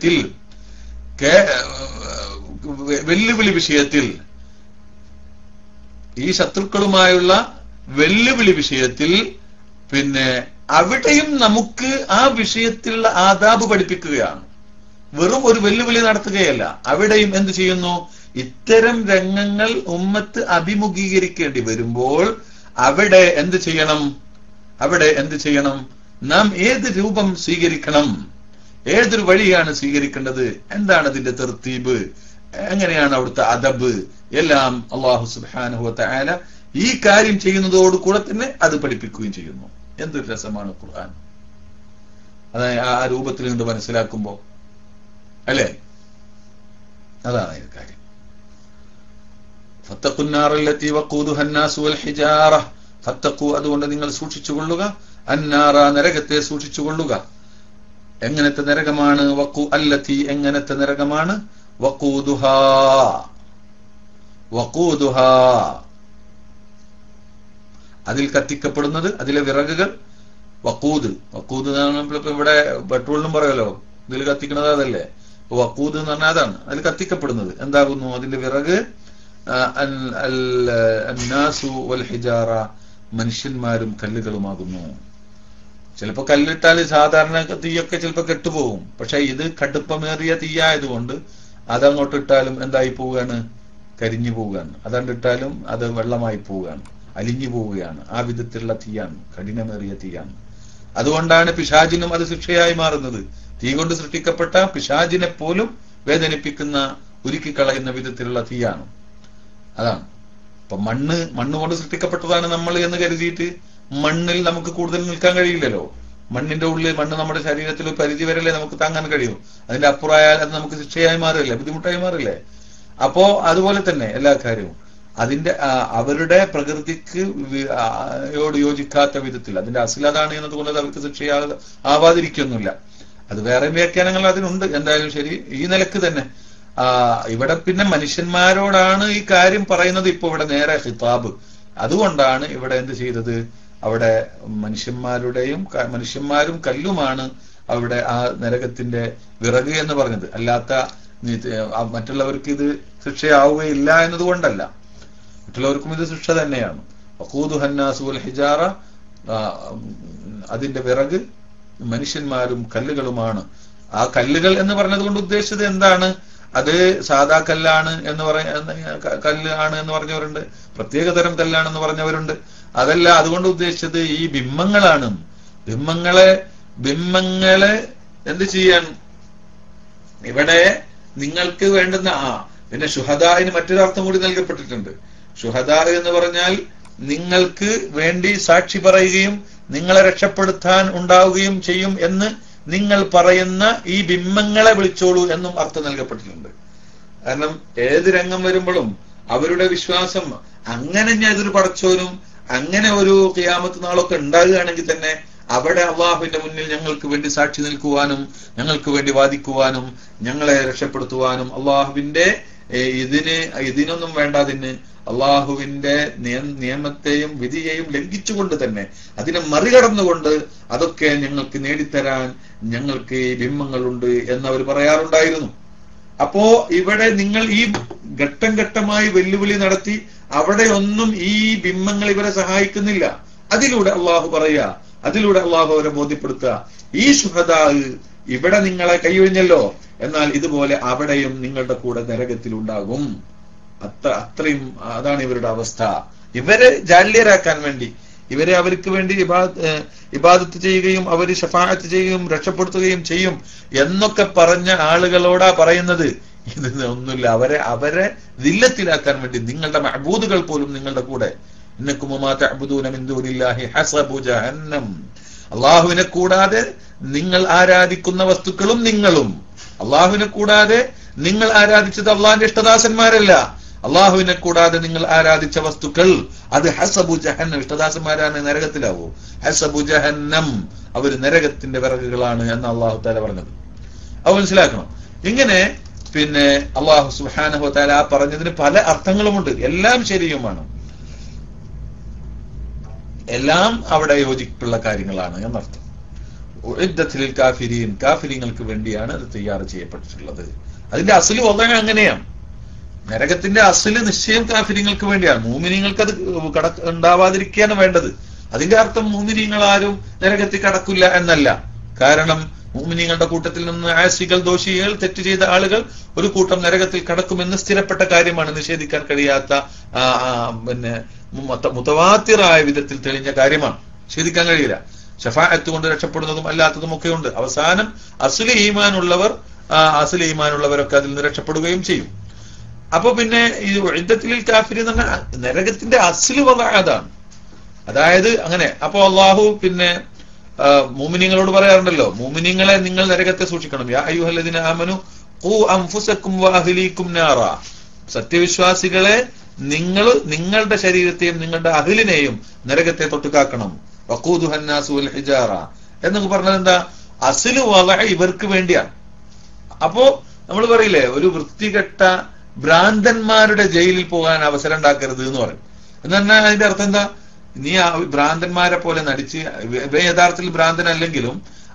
വിഷയത്തിൽ പിന്നെ അവിടെയും നമുക്ക് ആ വിഷയത്തിലുള്ള ആദാബ് പഠിപ്പിക്കുകയാണ്. വെറും ഒരു വെല്ലുവിളി നടത്തുകയല്ല. അവിടെയും എന്ത് ചെയ്യുന്നു? ഇത്തരം രംഗങ്ങൾ ഉമ്മത്ത് അഭിമുഖീകരിക്കേണ്ടി വരുമ്പോൾ അവിടെ എന്ത് ചെയ്യണം? നാം ഏത് രൂപം സ്വീകരിക്കണം, ഏതൊരു വഴിയാണ് സ്വീകരിക്കേണ്ടത്, എന്താണ് അതിന്റെ തർത്തീബ്, എങ്ങനെയാണ് അവിടുത്തെ അദബ്, എല്ലാം അല്ലാഹു സുബ്ഹാനഹു വ തആല ഈ കാര്യം ചെയ്യുന്നതോടുകൂടെ തന്നെ അത് പഠിപ്പിക്കുകയും ചെയ്യുന്നു. എന്തൊരു രസമാണ് ഖുർആൻ. അതായത് ആ രൂപത്തിൽ നിന്ന് മനസ്സിലാക്കുമ്പോ അല്ലേ, അതാണ് ഈ കാര്യം. ഫത്തഖുന്നാറല്ലത്തി വഖൂദുഹ അന്നാസു വൽ ഹിജാറ, ഫത്തഖു അതുകൊണ്ട് നിങ്ങൾ സൂക്ഷിച്ചുകൊള്ളുക, അന്നാറ നരകത്തെ സൂക്ഷിച്ചുകൊള്ളുക. എങ്ങനത്തെ നരകമാണ്? വഖു അല്ലത്തി എങ്ങനത്തെ നരകമാണ്? വഖൂദുഹാ വഖൂദുഹാ അതിൽ കത്തിക്കപ്പെടുന്നത്, അതിലെ വിറകുകൾ. വഖൂദ് വഖൂദ് ഇവിടെ പെട്രോളിനും പറയല്ലോ, ഇതിൽ കത്തിക്കുന്നത് അതല്ലേ. വഖൂദ് എന്ന് പറഞ്ഞാൽ അതാണ്, അതിൽ കത്തിക്കപ്പെടുന്നത്. എന്താകുന്നു? അതിന്റെ വിറക് അന്നാസു വൽ ഹിജാറ, മനുഷ്യന്മാരും കല്ലുകളുമാകുന്നു. ചിലപ്പോ കല്ലിട്ടാൽ സാധാരണ തീയൊക്കെ ചിലപ്പോ കെട്ടുപോകും. പക്ഷെ ഇത് കടുപ്പമേറിയ തീയായതുകൊണ്ട് അതങ്ങോട്ട് ഇട്ടാലും എന്തായി പോവുകയാണ്? കരിഞ്ഞു പോവുകയാണ്. അതണ്ടിട്ടാലും അത് വെള്ളമായി പോവുകയാണ്, അലിഞ്ഞു പോവുകയാണ്. ആ വിധത്തിലുള്ള തീയാണ്, കഠിനമേറിയ തീയാണ്. അതുകൊണ്ടാണ് പിശാചിനും അത് ശിക്ഷയായി മാറുന്നത്. തീ കൊണ്ട് സൃഷ്ടിക്കപ്പെട്ട പിശാചിനെ പോലും വേദനിപ്പിക്കുന്ന, ഉരുക്കിക്കളയുന്ന വിധത്തിലുള്ള തീയാണ്. അതാണ്. ഇപ്പൊ മണ്ണ് കൊണ്ട് സൃഷ്ടിക്കപ്പെട്ടതാണ് നമ്മൾ എന്ന് കരുതിയിട്ട് മണ്ണിൽ നമുക്ക് കൂടുതൽ നിൽക്കാൻ കഴിയില്ലല്ലോ. മണ്ണിന്റെ ഉള്ളിൽ മണ്ണ് നമ്മുടെ ശരീരത്തിൽ ഒരു പരിധി വരല്ലേ നമുക്ക് താങ്ങാൻ കഴിയും. അതിന്റെ അപ്പുറമായാൽ അത് നമുക്ക് ശിക്ഷയായി മാറില്ലേ, ബുദ്ധിമുട്ടായി മാറില്ലേ. അപ്പോ അതുപോലെ തന്നെ എല്ലാ കാര്യവും അതിന്റെ അവരുടെ പ്രകൃതിക്ക് യോജിക്കാത്ത വിധത്തിൽ, അതിന്റെ അസിലതാണ് എന്നതുകൊണ്ട് അവർക്ക് ശിക്ഷ ആവാതിരിക്കൊന്നുമില്ല. അത് വേറെ വ്യാഖ്യാനങ്ങൾ അതിനുണ്ട്. എന്തായാലും ശരി, ഈ നിലക്ക് തന്നെ ഇവിടെ പിന്നെ മനുഷ്യന്മാരോടാണ് ഈ കാര്യം പറയുന്നത്. ഇപ്പൊ ഇവിടെ നേരെ ഖിതാബ്. അതുകൊണ്ടാണ് ഇവിടെ എന്ത് ചെയ്തത്? അവിടെ മനുഷ്യന്മാരും കല്ലുമാണ് അവിടെ ആ നരകത്തിന്റെ വിറക് എന്ന് പറഞ്ഞത്. അല്ലാത്ത മറ്റുള്ളവർക്ക് ഇത് ശിക്ഷയാവുകയില്ല എന്നതുകൊണ്ടല്ല, മറ്റുള്ളവർക്കും ഇത് ശിക്ഷ തന്നെയാണ്. വഖൂദുഹ അന്നാസു വൽ ഹിജാറ, അതിന്റെ വിറക് മനുഷ്യന്മാരും കല്ലുകളുമാണ്. ആ കല്ലുകൾ എന്ന് പറഞ്ഞത് കൊണ്ട് ഉദ്ദേശിച്ചത് എന്താണ്? അത് സാധാ കല്ലാണ് കല്ല് ആണ് എന്ന് പറഞ്ഞവരുണ്ട്, പ്രത്യേക തരം കല്ലാണെന്ന് പറഞ്ഞവരുണ്ട്. അതല്ല, അതുകൊണ്ട് ഉദ്ദേശിച്ചത് ഈ ബിംബങ്ങളാണ്. ബിംബങ്ങളെ എന്ത് ചെയ്യാൻ ഇവിടെ നിങ്ങൾക്ക് വേണ്ടുന്ന പിന്നെ ശുഹദാഇന് മറ്റൊരർത്ഥം കൂടി നൽകപ്പെട്ടിട്ടുണ്ട്. ശുഹദാ എന്ന് പറഞ്ഞാൽ നിങ്ങൾക്ക് വേണ്ടി സാക്ഷി പറയുകയും നിങ്ങളെ രക്ഷപ്പെടുത്താൻ ഉണ്ടാവുകയും ചെയ്യും എന്ന് നിങ്ങൾ പറയുന്ന ഈ ബിംബങ്ങളെ വിളിച്ചോളൂ എന്നും അർത്ഥം നൽകപ്പെട്ടിട്ടുണ്ട്. കാരണം ഏത് രംഗം വരുമ്പോഴും അവരുടെ വിശ്വാസം അങ്ങനെ ഞാൻ ഇതൊരു പടച്ചോനും അങ്ങനെ ഒരു ഖിയാമത്ത് നാളൊക്കെ ഉണ്ടാകുകയാണെങ്കിൽ തന്നെ അവിടെ അള്ളാഹുവിന്റെ മുന്നിൽ ഞങ്ങൾക്ക് വേണ്ടി സാക്ഷി നിൽക്കുവാനും ഞങ്ങൾക്ക് വേണ്ടി വാദിക്കുവാനും ഞങ്ങളെ രക്ഷപ്പെടുത്തുവാനും അള്ളാഹുവിന്റെ ഇതിനൊന്നും വേണ്ടാതിന് അള്ളാഹുവിന്റെ നിയമത്തെയും വിധിയെയും ലംഘിച്ചുകൊണ്ട് തന്നെ അതിനെ മറികടന്നുകൊണ്ട് അതൊക്കെ ഞങ്ങൾക്ക് നേടിത്തരാൻ ഞങ്ങൾക്ക് ഈ ബിംബങ്ങളുണ്ട് എന്നവർ പറയാറുണ്ടായിരുന്നു. അപ്പോ ഇവിടെ നിങ്ങൾ ഈ ഘട്ടം ഘട്ടമായി വെല്ലുവിളി നടത്തി അവിടെ ഒന്നും ഈ ബിംബങ്ങൾ ഇവരെ സഹായിക്കുന്നില്ല. അതിലൂടെ അള്ളാഹു പറയുക, അതിലൂടെ അള്ളാഹു അവരെ ബോധ്യപ്പെടുത്തുക, ഈ ശുഹദാ ഇവിടെ നിങ്ങളെ കൈയൊഴിഞ്ഞല്ലോ, എന്നാൽ ഇതുപോലെ അവിടെയും നിങ്ങളുടെ കൂടെ നരകത്തിലുണ്ടാകും. അത്രയും അതാണ് ഇവരുടെ അവസ്ഥ. ഇവരെ ജാല്യരാക്കാൻ വേണ്ടി, ഇവരെ അവർക്ക് വേണ്ടി ഇബാദത്ത് ചെയ്യുകയും അവര് ശഫാഅത്ത് ചെയ്യുകയും രക്ഷപ്പെടുത്തുകയും ചെയ്യും എന്നൊക്കെ പറഞ്ഞ ആളുകളോടാ പറയുന്നത്. ഇത് ഒന്നുമില്ല, അവരെ ദില്ലത്തിലാക്കാൻ വേണ്ടി നിങ്ങളുടെ മഅബൂദുകൾ പോലും നിങ്ങളുടെ കൂടെ, ഇന്നക്കും വമാ തഅബുദൂന മിൻ ദൂനില്ലാഹി ഹസബു ജഹന്നം, അള്ളാഹുവിനെ കൂടാതെ നിങ്ങൾ ആരാധിക്കുന്ന വസ്തുക്കളും നിങ്ങളും, അള്ളാഹുവിനെ കൂടാതെ നിങ്ങൾ ആരാധിച്ചത് അള്ളാഹിന്റെ ഇഷ്ടദാസന്മാരല്ല, അള്ളാഹുവിനെ കൂടാതെ നിങ്ങൾ ആരാധിച്ച വസ്തുക്കൾ അത് ഹസബു ജഹന്നം, ഇഷ്ടദാസന്മാരാണ് നരകത്തിലാവൂ. ഹസബു ജഹന്നം, അവർ നരകത്തിന്റെ വിറകുകളാണ് എന്ന് അള്ളാഹു തആല പറഞ്ഞത്. അത് മനസ്സിലാക്കണം. ഇങ്ങനെ പിന്നെ അള്ളാഹു സുബ്ഹാനഹു വ തആല പറഞ്ഞതിന് പല അർത്ഥങ്ങളുമുണ്ട്. എല്ലാം ശരിയുമാണ്, എല്ലാം അവിടെ യോജിപ്പുള്ള കാര്യങ്ങളാണ് എന്നർത്ഥം. ഉഇദ്ദത്തിൽ കാഫിരീൻ, കാഫിരീങ്ങൾക്ക് വേണ്ടിയാണ് അത് തയ്യാർ ചെയ്യപ്പെട്ടിട്ടുള്ളത്. അതിന്റെ അസ്ല് വളരെ അങ്ങനെയാണ്. നരകത്തിന്റെ അസ്ല് നിശ്ചയം കാഫിരീങ്ങൾക്ക് വേണ്ടിയാണ്. മൂമിനീങ്ങൾക്ക് അത് ഉണ്ടാവാതിരിക്കുകയാണ് വേണ്ടത്. അതിന്റെ അർത്ഥം മൂമിനീങ്ങൾ ആരും നരകത്തിൽ കടക്കില്ല എന്നല്ല. കാരണം മൂമിനീങ്ങളുടെ കൂട്ടത്തിൽ നിന്ന് ആസികൾ, ദോഷികൾ, തെറ്റ് ചെയ്ത ആളുകൾ ഒരു കൂട്ടം നരകത്തിൽ കടക്കുമെന്ന് സ്ഥിരപ്പെട്ട കാര്യമാണ്, നിഷേധിക്കാൻ കഴിയാത്ത പിന്നെ മുതവാത്തിറായ വിധത്തിൽ തെളിഞ്ഞ കാര്യമാണ്, നിഷേധിക്കാൻ കഴിയില്ല. ശഫാഅത്ത് കൊണ്ട് രക്ഷപ്പെടുന്നതും അല്ലാത്തതും ഒക്കെ ഉണ്ട്. അവസാനം അസ്ലി ഈമാനുള്ളവരൊക്കെ അതിൽ നിന്ന് രക്ഷപ്പെടുകയും ചെയ്യും. അപ്പൊ പിന്നെ ഈ ഉഇദ്ദത്തിൽ കാഫിരീൻ എന്ന് പറഞ്ഞാൽ നരകത്തിന്റെ അസ്ലു അതാണ്. അതായത് അങ്ങനെ. അപ്പൊ അള്ളാഹു പിന്നെ മുഅ്മിനീങ്ങളോട് പറയാറുണ്ടല്ലോ, മുഅ്മിനീങ്ങളെ നിങ്ങൾ നരകത്തെ സൂക്ഷിക്കണം. യാ അയ്യുഹല്ലദീന ആമനു ഖൂ അൻഫുസക്കും വഅഹ്ലീകും നാറ. സത്യവിശ്വാസികളെ, നിങ്ങൾ നിങ്ങളുടെ ശരീരത്തെയും നിങ്ങളുടെ അഹ്ലിനെയും നരകത്തെ തൊട്ടുകാക്കണം. വഖൂദുഹന്നാസു വൽ ഹിജാറ എന്നൊക്കെ പറഞ്ഞത് എന്താ? അസ്ലു വദഅ ഇവർക്ക് വേണ്ടിയാണ്. അപ്പോ നമ്മൾ പറയില്ലേ, ഒരു വൃത്തികെട്ട ഭ്രാന്തന്മാരുടെ ജയിലിൽ പോകാൻ അവസരം ഉണ്ടാക്കരുത് എന്ന് പറയും. എന്ന് പറഞ്ഞാൽ അതിന്റെ അർത്ഥം എന്താ? നീ ആ ഭ്രാന്തന്മാരെ പോലെ നടിച്ച്, യഥാർത്ഥത്തിൽ ഭ്രാന്തനല്ലെങ്കിലും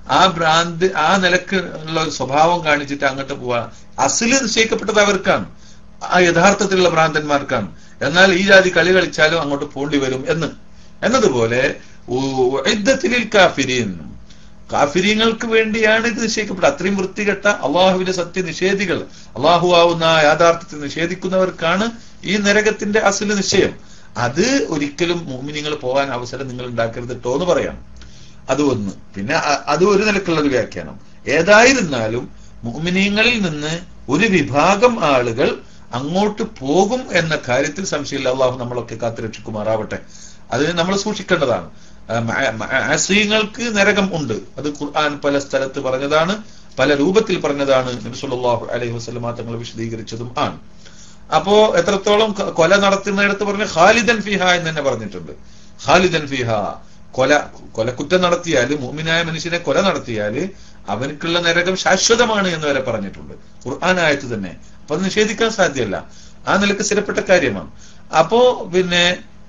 ആ നിലക്ക് ഉള്ള സ്വഭാവം കാണിച്ചിട്ട് അങ്ങോട്ട് പോവാ. അസ്ല് നിശ്ചയിക്കപ്പെട്ടത് അവർക്കാണ്, ആ യഥാർത്ഥത്തിലുള്ള ഭ്രാന്തന്മാർക്കാണ്. എന്നാൽ ഈ ജാതി കളി കളിച്ചാലും അങ്ങോട്ട് പോണ്ടി വരും എന്നതുപോലെ ഉഇദ്ദത്തിൽ കാഫിരീൻ, കാഫിരീങ്ങൾക്ക് വേണ്ടിയാണ് ഇത് നിശ്ചയിക്കപ്പെട്ടത്. അത്രയും വൃത്തികെട്ട അള്ളാഹുവിന്റെ സത്യനിഷേധികൾ, അള്ളാഹു ആവുന്ന യാഥാർത്ഥ്യത്തെ നിഷേധിക്കുന്നവർക്കാണ് ഈ നരകത്തിന്റെ അസ്ല് നിശ്ചയം. അത് ഒരിക്കലും മുഅ്മിനീങ്ങൾ പോകാൻ അവസരം നിങ്ങൾ ഉണ്ടാക്കരുത് കേട്ടോ എന്ന് പറയാം. അത് ഒന്ന്. പിന്നെ അത് ഒരു നിലക്കുള്ള ഒരു വ്യാഖ്യാനം. ഏതായിരുന്നാലും മുഅ്മിനീങ്ങളിൽ നിന്ന് ഒരു വിഭാഗം ആളുകൾ അങ്ങോട്ട് പോകും എന്ന കാര്യത്തിൽ സംശയമില്ല. അള്ളാഹു നമ്മളൊക്കെ കാത്തുരക്ഷിക്കുമാറാവട്ടെ. അത് നമ്മൾ സൂക്ഷിക്കേണ്ടതാണ്. മഅസിയങ്ങൾക്ക് നരകം ഉണ്ട്. അത് ഖുർആൻ പല സ്ഥലത്ത് പറഞ്ഞതാണ്, പല രൂപത്തിൽ പറഞ്ഞതാണ്. നബി സല്ലല്ലാഹു അലൈഹി വസല്ലം തങ്ങൾ വിശദീകരിച്ചതും ആണ്. അപ്പോ എത്രത്തോളം കൊല നടത്തുന്നിടത്ത് പറഞ്ഞ് ഖാലിദൻ ഫിഹ എന്ന് തന്നെ പറഞ്ഞിട്ടുണ്ട്. ഖാലിദൻ ഫിഹ, കൊലക്കുറ്റം നടത്തിയാല്, മുഅ്മിനായ മനുഷ്യനെ കൊല നടത്തിയാല് അവനക്കുള്ള നരകം ശാശ്വതമാണ് എന്ന് വരെ പറഞ്ഞിട്ടുണ്ട് ഖുർആൻ ആയത്ത് തന്നെ. അപ്പൊ അത് നിഷേധിക്കാൻ സാധ്യമല്ല, ആ നിലക്ക് സ്ഥിരപ്പെട്ട കാര്യമാണ്. അപ്പോ പിന്നെ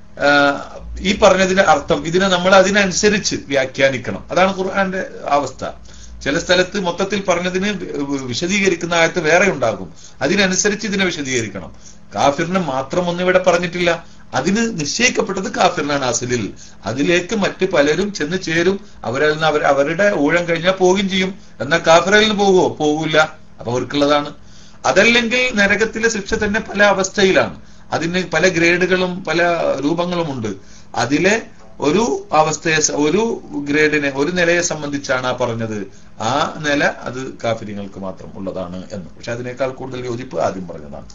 ഈ പറഞ്ഞതിന്റെ അർത്ഥം ഇതിനെ നമ്മൾ അതിനനുസരിച്ച് വ്യാഖ്യാനിക്കണം. അതാണ് ഖുർആന്റെ അവസ്ഥ. ചില സ്ഥലത്ത് മൊത്തത്തിൽ പറഞ്ഞതിന് വിശദീകരിക്കുന്ന ആയത്ത് വേറെ ഉണ്ടാകും, അതിനനുസരിച്ച് ഇതിനെ വിശദീകരിക്കണം. കാഫിറിനെ മാത്രം ഒന്നും ഇവിടെ പറഞ്ഞിട്ടില്ല. അതിന് നിശ്ചയിക്കപ്പെട്ടത് കാഫിറിനാണ് അസ്ലിൽ. അതിലേക്ക് മറ്റു പലരും ചെന്ന് ചേരും. അവരിൽ നിന്ന് അവരുടെ ഊഴം കഴിഞ്ഞാൽ പോവുകയും ചെയ്യും. എന്നാൽ കാഫിറിൽ നിന്ന് പോകുമോ? പോകില്ല. അപ്പൊ അവർക്കുള്ളതാണ്. അതല്ലെങ്കിൽ നരകത്തിലെ ശിക്ഷ തന്നെ പല അവസ്ഥയിലാണ്. അതിന് പല ഗ്രേഡുകളും പല രൂപങ്ങളും ഉണ്ട്. അതിലെ ഒരു അവസ്ഥയെ, ഒരു ഗ്രേഡിനെ, ഒരു നിലയെ സംബന്ധിച്ചാണ് ആ പറഞ്ഞത്. ആ നില അത് കാഫിര്യങ്ങൾക്ക് മാത്രം ഉള്ളതാണ് എന്ന്. പക്ഷെ അതിനേക്കാൾ കൂടുതൽ യോജിപ്പ് ആദ്യം പറഞ്ഞതാണ്.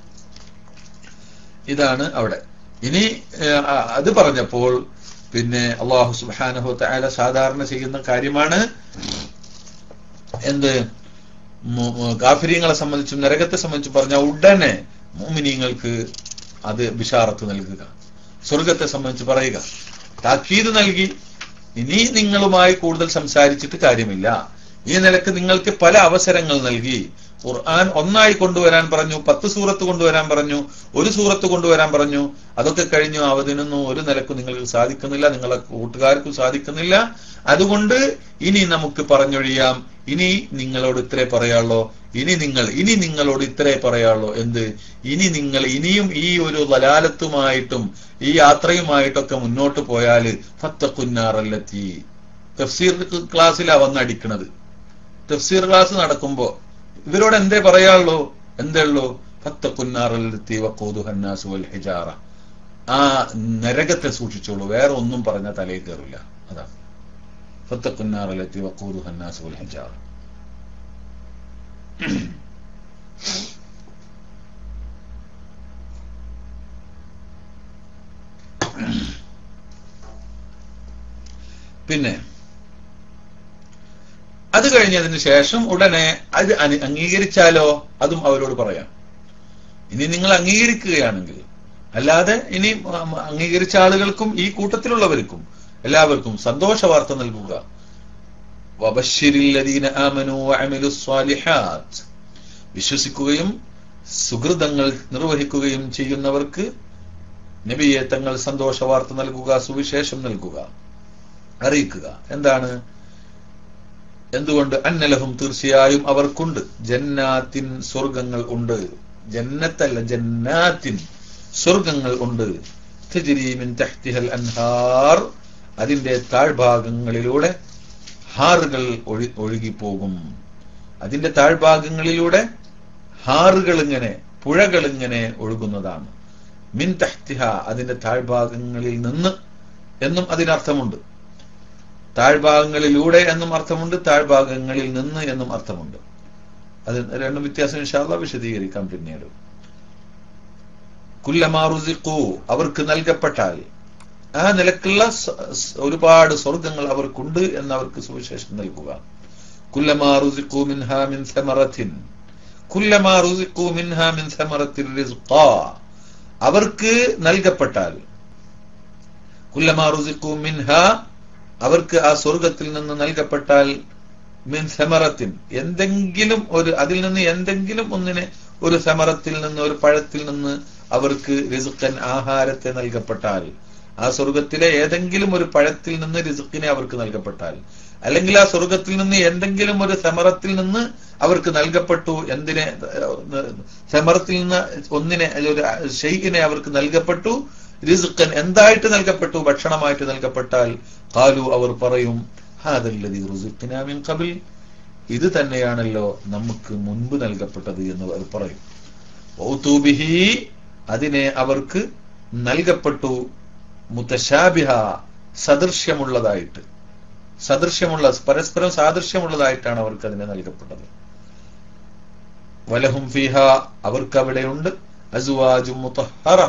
ഇതാണ് അവിടെ. ഇനി അത് പറഞ്ഞപ്പോൾ പിന്നെ അല്ലാഹു സുബ്ഹാനഹു തആല സാധാരണ ചെയ്യുന്ന കാര്യമാണ് എന്ത്? കാഫിര്യങ്ങളെ സംബന്ധിച്ചും നരകത്തെ സംബന്ധിച്ചും പറഞ്ഞ ഉടനെ മുഅ്മിനീങ്ങൾക്ക് അത് ബിശാറത്ത് നൽകുക, സ്വർഗത്തെ സംബന്ധിച്ച് പറയുക, താക്കീത് നൽകി. ഇനി നിങ്ങളുമായി കൂടുതൽ സംസാരിച്ചിട്ട് കാര്യമില്ല. ഈ നിലക്ക് നിങ്ങൾക്ക് പല അവസരങ്ങൾ നൽകി. ഖുർആൻ ഒന്നായി കൊണ്ടുവരാൻ പറഞ്ഞു, 10 സൂറത്ത് കൊണ്ടുവരാൻ പറഞ്ഞു, 1 സൂറത്ത് കൊണ്ടുവരാൻ പറഞ്ഞു. അതൊക്കെ കഴിഞ്ഞു. അതിനൊന്നും ഒരു നിലക്കും നിങ്ങൾക്ക് സാധിക്കുന്നില്ല, നിങ്ങളെ കൂട്ടുകാർക്കും സാധിക്കുന്നില്ല. അതുകൊണ്ട് ഇനി നമുക്ക് പറഞ്ഞൊഴിയാം. ഇനി നിങ്ങളോട് ഇത്രേ പറയാളോ, ഇനി നിങ്ങളോട് ഇത്രേ പറയാളോ. എന്ത്? ഇനി നിങ്ങൾ ഇനിയും ഈ ഒരു ദലാലത്തുമായിട്ടും ഈ യാത്രയുമായിട്ടൊക്കെ മുന്നോട്ട് പോയാല് ഫത്തഖുന്നാറല്ലത്തി. തഫ്സീർ ക്ലാസ്സിലാ വന്നടിക്കണത്. തഫ്സീർ ക്ലാസ് നടക്കുമ്പോ ഇവരോട് എന്തേ പറയാളോ? എന്തേള്ളൂ? ഫത്തഖുന്നാറല്ലത്തി വഖൂദുഹന്നാസു വൽ ഹിജാറ. ആ നരകത്തെ സൂക്ഷിച്ചോളൂ, വേറെ ഒന്നും പറഞ്ഞ തലയിൽ കയറില്ല. അതാണ് ഫത്തഖുന്നാറല്ലത്തി വഖൂദുഹന്നാസു വൽ ഹിജാറ. പിന്നെ അത് കഴിഞ്ഞതിന് ശേഷം ഉടനെ അത് അംഗീകരിച്ചാലോ? അതും അവരോട് പറയാം. ഇനി നിങ്ങൾ അംഗീകരിക്കുകയാണെങ്കിൽ, അല്ലാതെ ഇനി അംഗീകരിച്ച ആളുകൾക്കും ഈ കൂട്ടത്തിലുള്ളവർക്കും എല്ലാവർക്കും സന്തോഷ വാർത്ത നൽകുക. വബശ്ശിരില്ലദീന ആമനൂ വഅമിലുസ് സ്വാലിഹാത്ത്. വിശ്വസിക്കുകയും സുകൃതങ്ങൾ നിർവഹിക്കുകയും ചെയ്യുന്നവർക്ക് നബിയെ തങ്ങൾ സന്തോഷ വാർത്ത നൽകുക, സുവിശേഷം നൽകുക, അറിയിക്കുക. എന്താണ്? എന്തുകൊണ്ട്? അന്നലഹും, തീർച്ചയായും അവർക്കുണ്ട്, ജന്നാത്തിൻ, സ്വർഗങ്ങൾ ഉണ്ട്. ജന്നത്തല്ല, ജന്നാത്തിൻ, സ്വർഗങ്ങൾ ഉണ്ട്. തജ്രി മിൻ തഹ്തിഹൽ അൻഹാർ, അതിന്റെ താഴ്ഭാഗങ്ങളിലൂടെ ഹാറുകൾ ഒഴുകിപ്പോകും. അതിന്റെ താഴ്ഭാഗങ്ങളിലൂടെ ഹാറുകൾ ഇങ്ങനെ, പുഴകൾ ഇങ്ങനെ ഒഴുകുന്നതാണ്. മിൻ തഹ്തിഹ, അതിന്റെ താഴ്ഭാഗങ്ങളിൽ നിന്ന് എന്നും അതിനർത്ഥമുണ്ട്. താഴ്ഭാഗങ്ങളിലൂടെ എന്നും അർത്ഥമുണ്ട്, താഴ്ഭാഗങ്ങളിൽ നിന്ന് എന്നും അർത്ഥമുണ്ട്. അത് രണ്ടും വ്യത്യാസം ഇൻഷാ അല്ലാഹ് വിശദീകരിക്കാം പിന്നീട്. കുല്ലമാ റുസിഖു അവർക്ക് നൽകപ്പെട്ടാൽ, ആ നിലക്കുള്ള ഒരുപാട് സ്വർഗങ്ങൾ അവർക്കുണ്ട് എന്നവർക്ക് സുവിശേഷം നൽകുക. കുല്ലമാ റുസിഖു മിൻഹാ മിൻ സമറത്തിൻ, കുല്ലമാ റുസിഖു മിൻഹാ മിൻ സമറത്തിർ റിസ്ഖാ അവർക്ക് നൽകപ്പെട്ടാൽ, കുല്ലമാ റുസിഖു മിൻഹാ അവർക്ക് ആ സ്വർഗത്തിൽ നിന്ന് നൽകപ്പെട്ടാൽ, മിൻ സമറത്തിൻ എന്തെങ്കിലും ഒരു, അതിൽ നിന്ന് എന്തെങ്കിലും ഒന്നിനെ, ഒരു സമറത്തിൽ നിന്ന്, ഒരു പഴത്തിൽ നിന്ന് അവർക്ക് റിസ്ഖൻ ആഹാരത്തെ നൽകപ്പെട്ടാൽ, ആ സ്വർഗത്തിലെ ഏതെങ്കിലും ഒരു പഴത്തിൽ നിന്ന് റിസ്ഖിനെ അവർക്ക് നൽകപ്പെട്ടാൽ, അല്ലെങ്കിൽ ആ സ്വർഗത്തിൽ നിന്ന് എന്തെങ്കിലും ഒരു സമറത്തിൽ നിന്ന് അവർക്ക് നൽകപ്പെട്ടു, എന്തിനെ, സമറത്തിൽ നിന്ന് ഒന്നിനെ, ഒരു ഷൈഇനെ അവർക്ക് നൽകപ്പെട്ടു, റിസ്ഖൻ എന്തായിട്ട് നൽകപ്പെട്ടു, ഭക്ഷണമായിട്ട് നൽകപ്പെട്ടാൽ, ഖാലു അവർ പറയും ഹാദല്ലദീ റുസിഖ്നാ മിൻ ഖബൽ ഇത് തന്നെയാണല്ലോ നമുക്ക് മുൻപ് നൽകപ്പെട്ടത് എന്ന് അവർ പറയും. ഔതു ബിഹി അതിനെ അവർക്ക് നൽകപ്പെട്ടു, മുതശാബിഹ സദൃശ്യമുള്ളതായിട്ട്, സദൃശ്യമുള്ള, പരസ്പരം സാദൃശ്യമുള്ളതായിട്ടാണ് അവർക്ക് അതിനെ നൽകപ്പെട്ടത്. വലഹും ഫീഹ അവർക്ക് അവിടെയുണ്ട്, അസ്വാജും മുതഹ്ഹറ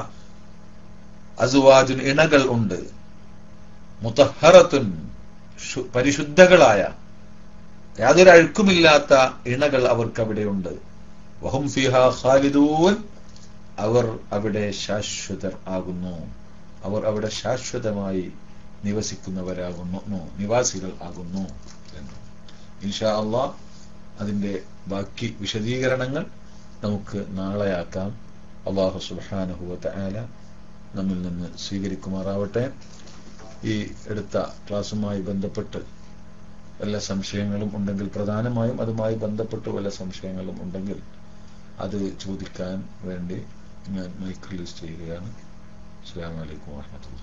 അസ്വാജുൻ ഇണകൾ ഉണ്ട്, മുതഹ്ഹറത്തുൻ പരിശുദ്ധകളായ, യാതൊരു അഴുക്കുമില്ലാത്ത ഇണകൾ അവർക്ക് അവിടെയുണ്ട്. വഹും ഫീഹാ ഖാലിദൂൻ അവർ അവിടെ ശാശ്വതർ ആകുന്നു, അവർ അവിടെ ശാശ്വതമായി നിവസിക്കുന്നവരാകുന്നു, നിവാസികൾ ആകുന്നു എന്ന്. ഇൻഷാ അല്ലാഹ് അതിന്റെ ബാക്കി വിശദീകരണങ്ങൾ നമുക്ക് നാളെയാക്കാം. അല്ലാഹു സുബ്ഹാനഹു വ തആല നമ്മിൽ നിന്ന് സ്വീകരിക്കുമാറാവട്ടെ. ഈ എടുത്ത ക്ലാസ്സുമായി ബന്ധപ്പെട്ട് വല്ല സംശയങ്ങളും ഉണ്ടെങ്കിൽ, പ്രധാനമായും അതുമായി ബന്ധപ്പെട്ട് വല്ല സംശയങ്ങളും ഉണ്ടെങ്കിൽ അത് ചോദിക്കാൻ വേണ്ടി ഞാൻ മൈക്ക് റിലീസ് ചെയ്യുകയാണ്. അസ്സലാമു അലൈക്കും വറഹ്മത്തുള്ളാഹി.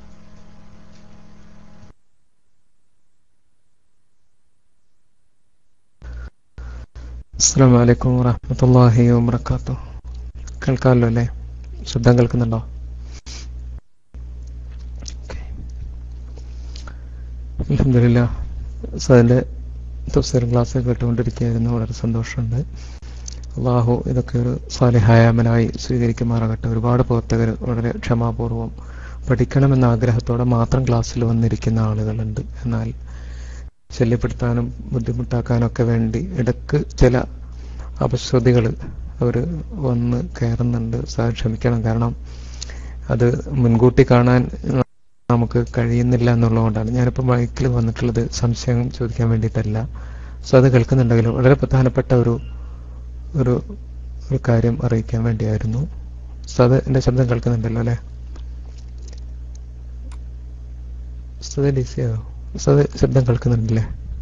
അസ്സലാമു അലൈക്കും വറഹ്മത്തുള്ളാഹി വബറകാതുഹു. കേൾക്കാമല്ലോ അല്ലേ? ശബ്ദം കേൾക്കുന്നുണ്ടോ? അൽഹംദുലില്ലാഹ്. അതിന്റെ തഫ്സീർ ക്ലാസ് കേട്ടുകൊണ്ടിരിക്കുകയായിരുന്നു. വളരെ സന്തോഷമുണ്ട്. അള്ളാഹു ഇതൊക്കെ ഒരു സാലിഹായ അമലായി സ്വീകരിക്കുമാറാകട്ടെ. ഒരുപാട് പ്രവർത്തകർ വളരെ ക്ഷമാപൂർവം പഠിക്കണമെന്ന ആഗ്രഹത്തോടെ മാത്രം ക്ലാസ്സിൽ വന്നിരിക്കുന്ന ആളുകളുണ്ട്. എന്നാൽ ശല്യപ്പെടുത്താനും ബുദ്ധിമുട്ടാക്കാനും ഒക്കെ വേണ്ടി ഇടക്ക് ചില അപശ്രുതികൾ അവർ വന്ന് കയറുന്നുണ്ട്. ക്ഷമിക്കണം. കാരണം അത് മുൻകൂട്ടി കാണാൻ നമുക്ക് കഴിയുന്നില്ല എന്നുള്ളതുകൊണ്ടാണ്. ഞാനിപ്പോൾ മൈക്കിൽ വന്നിട്ടുള്ളത് സംശയം ചോദിക്കാൻ വേണ്ടിയിട്ടല്ല. അത് കേൾക്കുന്നുണ്ടെങ്കിലും വളരെ പ്രധാനപ്പെട്ട ഒരു ഒരു ഒരു കാര്യം അറിയിക്കാൻ വേണ്ടിയായിരുന്നു. അത് എൻ്റെ ശബ്ദം കേൾക്കുന്നുണ്ടല്ലോ അല്ലേ? ഡിസിയോ ശബ്ദം കേൾക്കുന്നുണ്ടല്ലേ?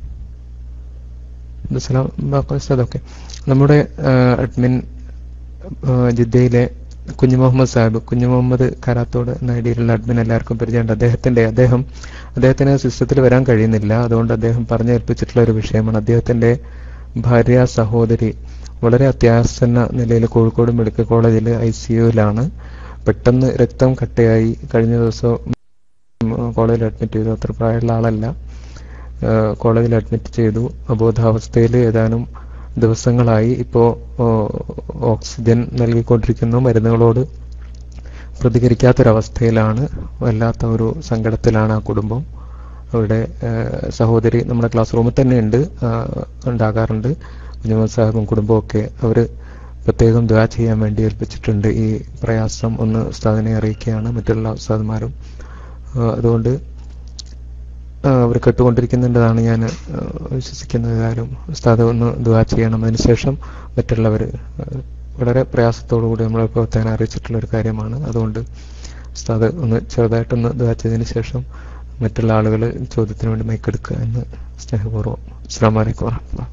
ഓക്കെ. നമ്മുടെ അഡ്മിൻ ജിദ്ദയിലെ കുഞ്ഞു മുഹമ്മദ് സാഹിബ്, കുഞ്ഞു മുഹമ്മദ് കാരാത്തോട് എന്ന ഐഡിയിലുള്ള അഡ്മിൻ എല്ലാവർക്കും പരിചയമുണ്ട്. അദ്ദേഹത്തിന് സിസ്റ്റത്തിൽ വരാൻ കഴിയുന്നില്ല. അതുകൊണ്ട് അദ്ദേഹം പറഞ്ഞേൽപ്പിച്ചിട്ടുള്ള ഒരു വിഷയമാണ്. അദ്ദേഹത്തിന്റെ ഭാര്യ സഹോദരി വളരെ അത്യാസന്ന നിലയിൽ കോഴിക്കോട് മെഡിക്കൽ കോളേജിൽ ICUവിലാണ്. പെട്ടെന്ന് രക്തം കട്ടയായി കഴിഞ്ഞ ദിവസം കോളേജിൽ അഡ്മിറ്റ് ചെയ്തു. അത്ര പ്രായമുള്ള ആളല്ല. കോളേജിൽ അഡ്മിറ്റ് ചെയ്തു. അബോധാവസ്ഥയിൽ ഏതാനും ദിവസങ്ങളായി. ഇപ്പോൾ ഓക്സിജൻ നൽകിക്കൊണ്ടിരിക്കുന്നു. മരുന്നുകളോട് പ്രതികരിക്കാത്തൊരവസ്ഥയിലാണ്. വല്ലാത്ത ഒരു സങ്കടത്തിലാണ് ആ കുടുംബം. അവിടെ സഹോദരി നമ്മുടെ ക്ലാസ് റൂമിൽ തന്നെ ഉണ്ടാകാറുണ്ട്. കുഞ്ഞുമോൻ സാഹിബും കുടുംബമൊക്കെ അവർ പ്രത്യേകം ദുആ ചെയ്യാൻ വേണ്ടി ഏൽപ്പിച്ചിട്ടുണ്ട്. ഈ പ്രയാസം ഒന്ന് ഉസ്താദിനെ അറിയിക്കുകയാണ്, മറ്റുള്ള ഉസ്താദ്മാരും. അതുകൊണ്ട് അവർ കേട്ടുകൊണ്ടിരിക്കുന്നുണ്ടെന്നാണ് ഞാൻ വിശ്വസിക്കുന്നത്. ഏതായാലും ഉസ്താദ് ഒന്ന് ദുആ ചെയ്യണം. അതിനുശേഷം മറ്റുള്ളവർ വളരെ പ്രയാസത്തോടുകൂടി നമ്മളെ പ്രവർത്തകനെ അറിയിച്ചിട്ടുള്ള ഒരു കാര്യമാണ്. അതുകൊണ്ട് ഉസ്താദ് ഒന്ന് ചെറുതായിട്ടൊന്ന് ദുആ ചെയ്തതിന് ശേഷം മറ്റുള്ള ആളുകൾ ചോദ്യത്തിന് വേണ്ടി മൈക്കെടുക്കുക എന്ന് സ്നേഹപൂർവ്വം. അസ്സലാമു അലൈക്കും വറഹ്മത്തുള്ളാഹി.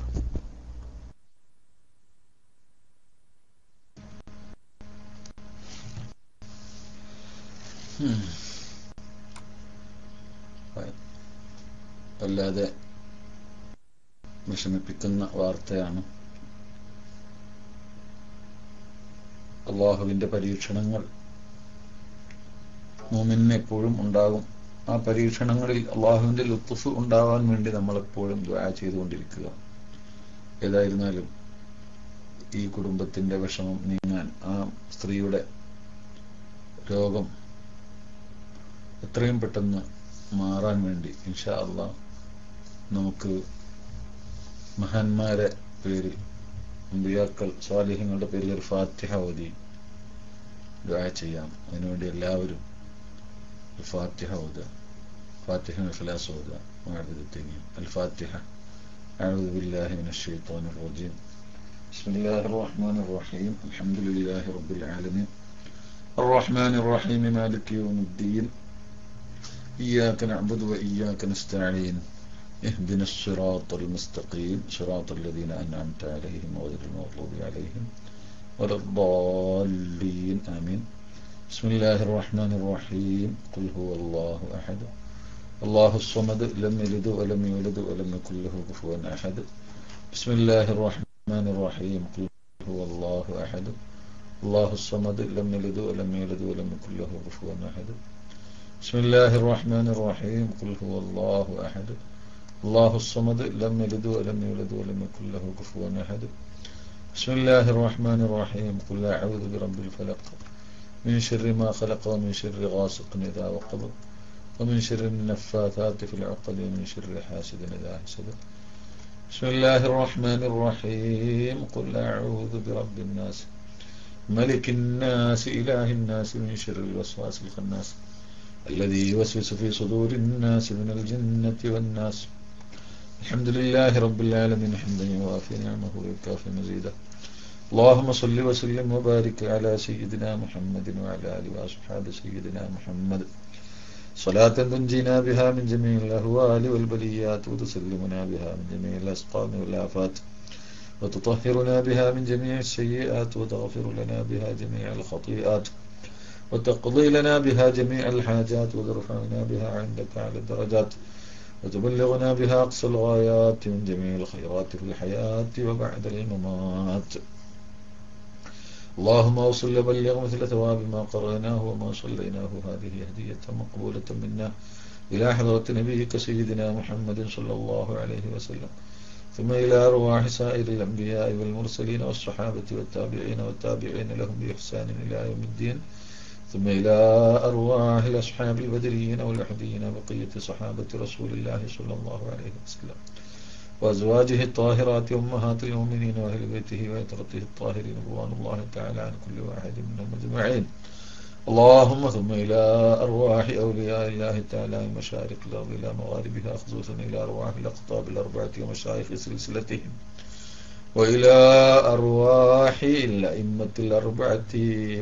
വല്ലാതെ വിഷമിപ്പിക്കുന്ന വാർത്തയാണ്. അള്ളാഹുവിന്റെ പരീക്ഷണങ്ങൾ മുഅ്മിനിന് എപ്പോഴും ഉണ്ടാകും. ആ പരീക്ഷണങ്ങളിൽ അള്ളാഹുവിന്റെ ലുത്ഫ് ഉണ്ടാവാൻ വേണ്ടി നമ്മളെപ്പോഴും ദുആ ചെയ്തുകൊണ്ടിരിക്കുക. ഏതായിരുന്നാലും ഈ കുടുംബത്തിന്റെ വിഷമം നീങ്ങാൻ, ആ സ്ത്രീയുടെ രോഗം എത്രയും പെട്ടെന്ന് മാറാൻ വേണ്ടി ഇൻഷാ അല്ലാഹ് നമുക്ക് മഹാന്മാരെ പേരിൽ, അമ്പിയാക്കൾ, സ്വാലിഹ്യങ്ങളുടെ പേരിൽ ഒരു ഫാത്തിഹ ഓതി ദുആ ചെയ്യാം. അതിനുവേണ്ടി എല്ലാവരും ഒരു ഫാത്തിഹ ഓതുക. ഫാത്തിഹ ഇഖ്ലാസ് ഓതുക. الفاتحة. أعوذ بالله من الشيطان الرجيم. بسم الله الرحمن الرحيم. الحمد لله رب العالمين الرحمن الرحيم مالك يوم الدين إياك نعبد وإياك نستعين اهدنا الصراط المستقيم صراط الذين أنعمت عليهم غير المغضوب عليهم ولا الضالين آمين. بسم الله الرحمن الرحيم. قل هو الله أحد الله الصمد لم يلد ولم يولد ولم يكن له كفوا أحد. بسم الله الرحمن الرحيم. قل هو الله أحد الله الصمد لم يلد ولم يولد ولم يكن له كفوا أحد. بسم الله الرحمن الرحيم. قل هو الله أحد الله الصمد لم يلد ولم يولد ولم يكن له كفوا أحد. بسم الله الرحمن الرحيم. قل أعوذ برب الفلق من شر ما خلق ومن شر غاسق إذا وقب ومن شر النفاثات في العقد ومن شر حاسد إذا حسد. بسم الله الرحمن الرحيم. قل أعوذ برب الناس ملك الناس إله الناس من شر الوسواس الخناس الذي يوسوس في صدور الناس من الجنة والناس. الحمد لله رب العالمين حمدا يوافي نعمه ويكافي مزيدا. اللهم صل وسلم وبارك على سيدنا محمد وعلى آله وأصحاب سيدنا محمد صلاة تنجينا بها من جميع الأهوال والبليات وتسلمنا بها من جميع الأسقام والآفات وتطهرنا بها من جميع السيئات وتغفر لنا بها جميع الخطيئات وتقضي لنا بها جميع الحاجات وترفعنا بها عندك على الدرجات وتبلغنا بها أقصى الغايات من جميع الخيرات في الحياة وبعد الممات. اللهم وصل وبلغ مثل ثواب ما قرأناه وما صليناه. هذه هدية مقبولة منا إلى حضرة نبيك سيدنا محمد صلى الله عليه وسلم، ثم إلى أرواح سائر الأنبياء والمرسلين والصحابة والتابعين والتابعين لهم بإحسان إلى يوم الدين، ثم إلى أرواح الأصحاب البدريين والأحديين بقية صحابة رسول الله صلى الله عليه وسلم وأزواجه الطاهرات أمهات المؤمنين وأهل بيته وعترته الطاهرين رضوان الله تعالى عن كل واحد منهم أجمعين. اللهم ثم إلى أرواح أولياء الله تعالى من مشارق الأرض إلى مغاربها، خصوصا إلى أرواح الأقطاب الأربعة ومشايخ سلسلتهم، وإلى أرواح الأئمة الأربعة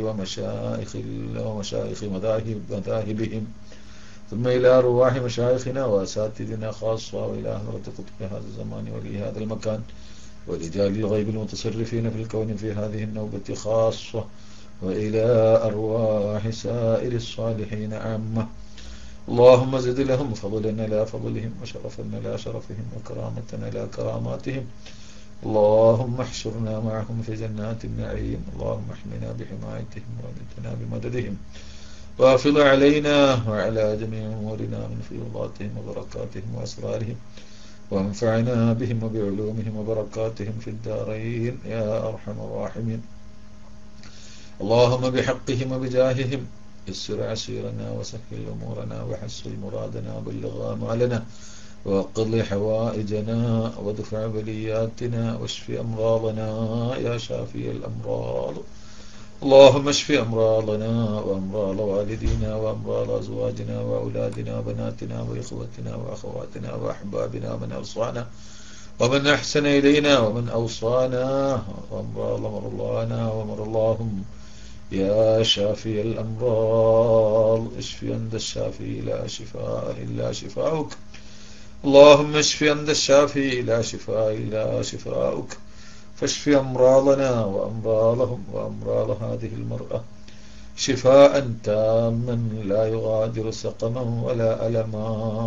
ومشايخ مذاهبهم، ثم إلى أرواح مشايخنا وأساتذنا خاصة، وإلى حضرة قطب هذا الزمان ولي هذا المكان ورجال الغيب المتصرفين في الكون في هذه النوبة خاصة، وإلى أرواح سائر الصالحين عامة. اللهم زد لهم فضلا لا فضلهم وشرفا لا شرفهم وكرامة لا كراماتهم. اللهم احشرنا معهم في جنات النعيم. اللهم احمنا بحمايتهم وامتنا بمددهم، وافض علينا وعلى جميع أمورنا من فيوضاتهم وبركاتهم وأسرارهم، وانفعنا بهم وبعلومهم وبركاتهم في الدارين يا أرحم الراحمين. اللهم بحقهم وبجاههم يسر عسيرنا وسهل أمورنا وحسن مرادنا وبلغ آمالنا وقض حوائجنا وادفع بلياتنا واشف أمراضنا يا شافي الأمراض. اللهم اشف أمراضنا وأمراض والدينا وأمراض أزواجنا وأولادنا وبناتنا وإخوتنا وأخواتنا وأحبابنا ومن أوصانا ومن أحسن إلينا ومن أوصانا وأمراض مرضانا ومرضاهم يا شافي الأمراض. اشف أنت الشافي لا شفاء إلا شفاؤك. اللهم اشف أنت الشافي لا شفاء إلا شفاؤك، فاشف أمراضنا وأمراضهم وأمراض هذه المرأة شفاء تاما لا يغادر سقما ولا ألما.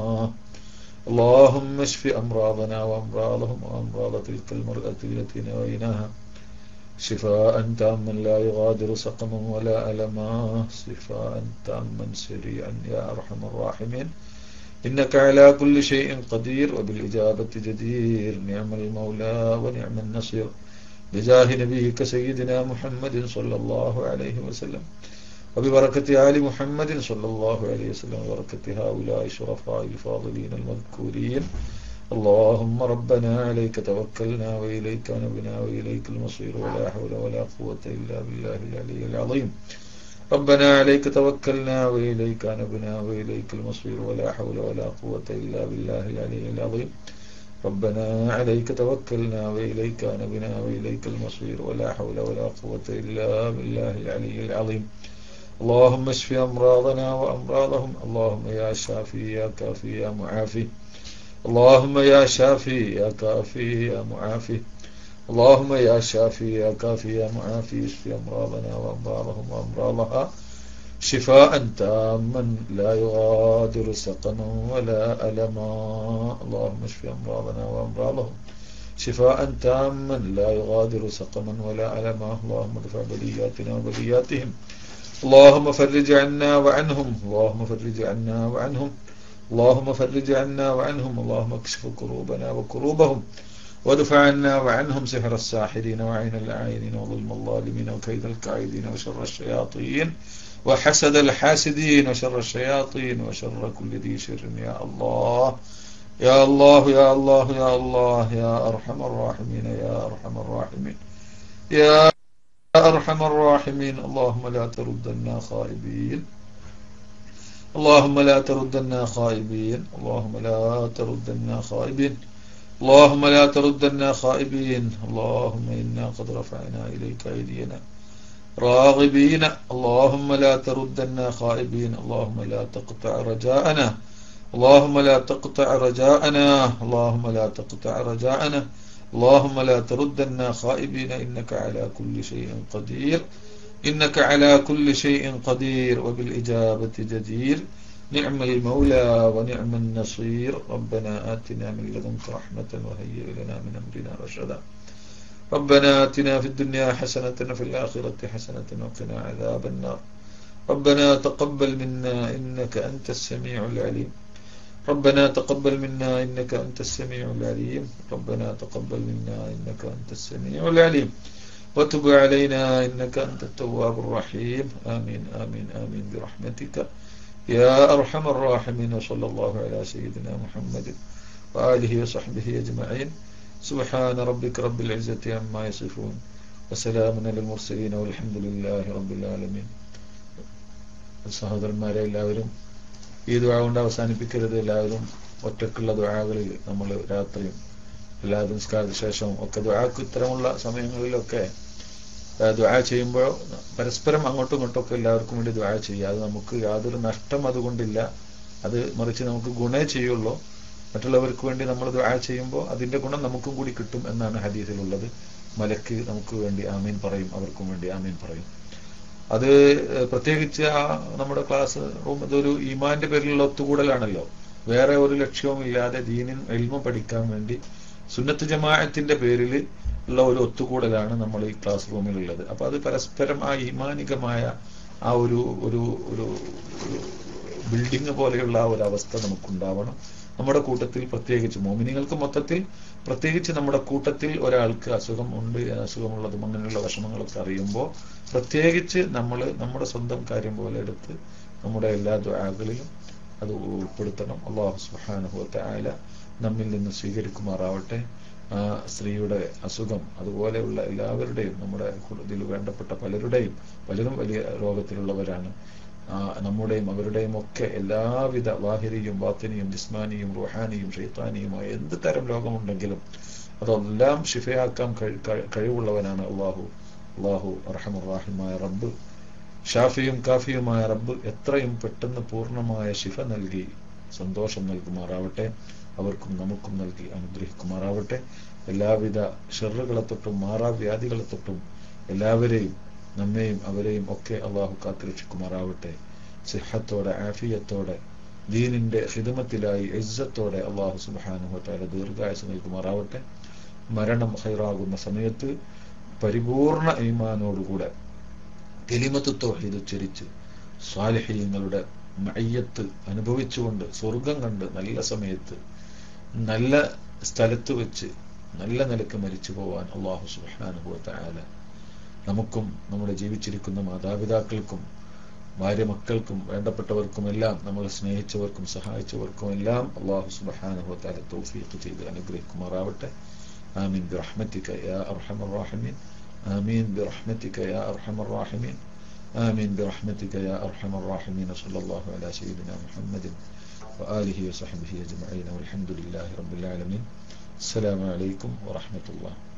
اللهم اشف أمراضنا وأمراضهم وأمراض تلك المرأة التي نويناها شفاء تاما لا يغادر سقما ولا ألما، شفاء تاما سريعا يا أرحم الراحمين. إنك على كل شيء قدير وبالإجابة جدير. نعم المولى ونعم النصير، بجاه نبيك سيدنا محمد صلى الله عليه وسلم. وببركة آل محمد صلى الله عليه وسلم وبركة هؤلاء الشرفاء الفاضلين المذكورين. اللهم ربنا عليك توكلنا وإليك نبنا وإليك المصير ولا حول ولا قوة إلا بالله العلي العظيم. ربنا عليك توكلنا وإليك نبنا وإليك المصير ولا حول ولا قوة إلا بالله العلي العظيم. ربنا عليك توكلنا وإليك نبنا وإليك المصير ولا حول ولا قوة إلا بالله العلي العظيم. اللهم اشف أمراضنا وأمراضهم. اللهم يا شافي يا كافي يا معافي. اللهم يا شافي يا كافي يا معافي. اللهم يا شافي يا كافي يا معافي اشف أمراضنا وأمراضهم وأمراضها شفاء تاما لا يغادر سقما ولا ألما. اللهم اشف أمراضنا وأمراضهم شفاء تاما لا يغادر سقما ولا ألما. اللهم ادفع بلياتنا وبلياتهم. اللهم فرج عنا وعنهم. اللهم فرج عنا وعنهم. اللهم فرج عنا وعنهم. اللهم اكشف كروبنا وكروبهم وادفع عنا وعنهم سحر الساحرين وعين العائنين وظلم الظالمين وكيد الكائدين وشر الشياطين وحسد الحاسدين وشر الشياطين وشر كل ذي شر. يا الله يا الله يا الله يا الله يا أرحم الراحمين يا أرحم الراحمين يا أرحم الراحمين. اللهم لا تردنا خائبين. اللهم لا تردنا خائبين. اللهم لا تردنا خائبين. اللهم لا تردنا خائبين. اللهم إنا قد رفعنا إليك أيدينا راغبين. اللهم لا تردنا خائبين. اللهم لا تقطع رجاءنا. اللهم لا تقطع رجاءنا. اللهم لا تقطع رجاءنا. اللهم لا تردنا خائبين إنك على كل شيء قدير. إنك على كل شيء قدير وبالإجابة جدير. نعم المولى ونعم النصير. ربنا آتنا من لدنك رحمة وهيئ لنا من أمرنا رشدا. ربنا آتنا في الدنيا حسنة وفي الآخرة حسنة وقنا عذاب النار. ربنا تقبل منا إنك أنت السميع العليم. ربنا تقبل منا إنك أنت السميع العليم. ربنا تقبل منا إنك أنت السميع العليم وتب علينا إنك أنت التواب الرحيم. آمين آمين آمين برحمتك يا أرحم الراحمين. وصلى الله على سيدنا محمد وآله وصحبه أجمعين. سبحان ربك رب العزة عما يصفون وسلام على المرسلين والحمد لله رب العالمين. സഹോദരന്മാരെ, എല്ലാവരും ഈ ദുആ കൊണ്ട് അവസാനിപ്പിക്കരുത്. എല്ലാവരും ഒറ്റക്കുള്ള ദുആകളിൽ നമ്മൾ രാത്രിയും എല്ലാ നിസ്കാരത്തിന് ശേഷവും ഒക്കെ ദുആക്ക് ഇത്തരമുള്ള സമയങ്ങളിലൊക്കെ ദുആ ചെയ്യുമ്പോൾ പരസ്പരം അങ്ങോട്ടും ഇങ്ങോട്ടൊക്കെ എല്ലാവർക്കും വേണ്ടി ദുആ ചെയ്യുക. അത് നമുക്ക് യാതൊരു നഷ്ടം അതുകൊണ്ടില്ല. അത് മറിച്ച് നമുക്ക് ഗുണേ ചെയ്യുള്ളൂ. മറ്റുള്ളവർക്ക് വേണ്ടി നമ്മൾ ദുആ ചെയ്യുമ്പോൾ അതിന്റെ ഗുണം നമുക്കും കൂടി കിട്ടും എന്നാണ് ഹദീസിലുള്ളത്. മലക്ക് നമുക്ക് വേണ്ടി ആമീൻ പറയും, അവർക്കും വേണ്ടി ആമീൻ പറയും. അത് പ്രത്യേകിച്ച് നമ്മുടെ ക്ലാസ് റൂം ഇതൊരു ഈമാന്റെ പേരിലുള്ള ഒത്തുകൂടലാണല്ലോ. വേറെ ഒരു ലക്ഷ്യവും ഇല്ലാതെ ദീനിൻ ഇൽമ പഠിക്കാൻ വേണ്ടി സുന്നത്ത് ജമാഅത്തിന്റെ പേരിൽ ഉള്ള ഒരു ഒത്തുകൂടലാണ് നമ്മൾ ഈ ക്ലാസ് റൂമിലുള്ളത്. അപ്പൊ അത് പരസ്പരം ആ ഈമാനികമായ ആ ഒരു ഒരു ഒരു ബിൽഡിംഗ് പോലെയുള്ള ആ ഒരു അവസ്ഥ നമുക്കുണ്ടാവണം. നമ്മുടെ കൂട്ടത്തിൽ പ്രത്യേകിച്ച് മോമിനിങ്ങൾക്ക് മൊത്തത്തിൽ പ്രത്യേകിച്ച് നമ്മുടെ കൂട്ടത്തിൽ ഒരാൾക്ക് അസുഖം ഉണ്ട്, അസുഖമുള്ളതും അങ്ങനെയുള്ള വിഷമങ്ങളൊക്കെ അറിയുമ്പോൾ പ്രത്യേകിച്ച് നമ്മൾ നമ്മുടെ സ്വന്തം കാര്യം പോലെ എടുത്ത് നമ്മുടെ എല്ലാ ദുആകളിലും അത് ഉൾപ്പെടുത്തണം. അല്ലാഹു സുബ്ഹാനഹു വ തആല നമ്മിൽ നിന്ന് സ്വീകരിക്കുമാറാവട്ടെ. ആ സ്ത്രീയുടെ അസുഖം അതുപോലെയുള്ള എല്ലാവരുടെയും നമ്മുടെ ഇതിൽ വേണ്ടപ്പെട്ട പലരുടെയും, പലരും വലിയ രോഗത്തിലുള്ളവരാണ്, നമ്മുടെയും അവരുടെയും ഒക്കെ എല്ലാവിധ വാഹിരിയും ബാത്തിനിയും ജിസ്മാനിയും റുഹാനിയും ഷൈത്താനിയുമായ എന്ത് തരം രോഗമുണ്ടെങ്കിലും അതെല്ലാം ശിഫയാക്കാൻ കഴിവുള്ളവനാണ് അള്ളാഹു. അള്ളാഹു അർഹമുർ റഹീമായ റബ്ബ്, ഷാഫിയും കാഫിയുമായ റബ്ബ് എത്രയും പെട്ടെന്ന് പൂർണ്ണമായ ശിഫ നൽകി സന്തോഷം നൽകുമാറാവട്ടെ. അവർക്കും നമുക്കും നൽകി അനുഗ്രഹിക്കുമാറാവട്ടെ. എല്ലാവിധ ഷർറുകളെ തൊട്ടും മാറാവ്യാധികളെ തൊട്ടും എല്ലാവരെയും നമ്മെയും അവരെയും ഒക്കെ അള്ളാഹു കാത്തുരക്ഷിക്കുമാറാവട്ടെ. സിഹത്തോടെ ആഫിയത്തോടെ ദീനിന്റെ ഖിദ്മത്തിലായി ഇസ്സത്തോടെ അള്ളാഹു സുബ്ഹാനഹു വ തആല ദീർഘായുസ്സ് നൽകുമാറാവട്ടെ. മരണം ഖൈറാകുന്ന സമയത്ത് പരിപൂർണ ഈമാനോടുകൂടെ കലിമത്ത് തൗഹീദ് ഉച്ചരിച്ച് സ്വാലിഹീങ്ങളുടെ മഅയ്യത്ത് അനുഭവിച്ചുകൊണ്ട് സ്വർഗം കണ്ട് നല്ല സമയത്ത് നല്ല സ്ഥലത്ത് വെച്ച് നല്ല നിലക്ക് മരിച്ചു പോവാൻ അള്ളാഹു സുബ്ഹാനഹു വ തആല നമുക്കും നമ്മുടെ ജീവിച്ചിരിക്കുന്ന മാതാപിതാക്കൾക്കും ഭാര്യ മക്കൾക്കും വേണ്ടപ്പെട്ടവർക്കുമെല്ലാം നമ്മളെ സ്നേഹിച്ചവർക്കും സഹായിച്ചവർക്കുമെല്ലാം അല്ലാഹു സുബ്ഹാനഹു വ തആല തൗഫീഖ് ചെയ്ത് അനുഗ്രഹിക്കുമാറാവട്ടെ. ആമീൻ ബിറഹ്മതിക യാ അർഹമർ റഹീമീൻ. ആമീൻ ബിറഹ്മതിക യാ അർഹമർ റഹീമീൻ. ആമീൻ ബിറഹ്മതിക യാ അർഹമർ റഹീമീൻ. സല്ലല്ലാഹു അലാ സയ്യിദിനാ മുഹമ്മദിൻ വആലിഹി വസഹ്ബിഹി അജ്മഈൻ. വൽഹംദുലില്ലാഹി റബ്ബിൽ ആലമീൻ. അസ്സലാമു അലൈക്കും വറഹ്മത്തുള്ളാഹി.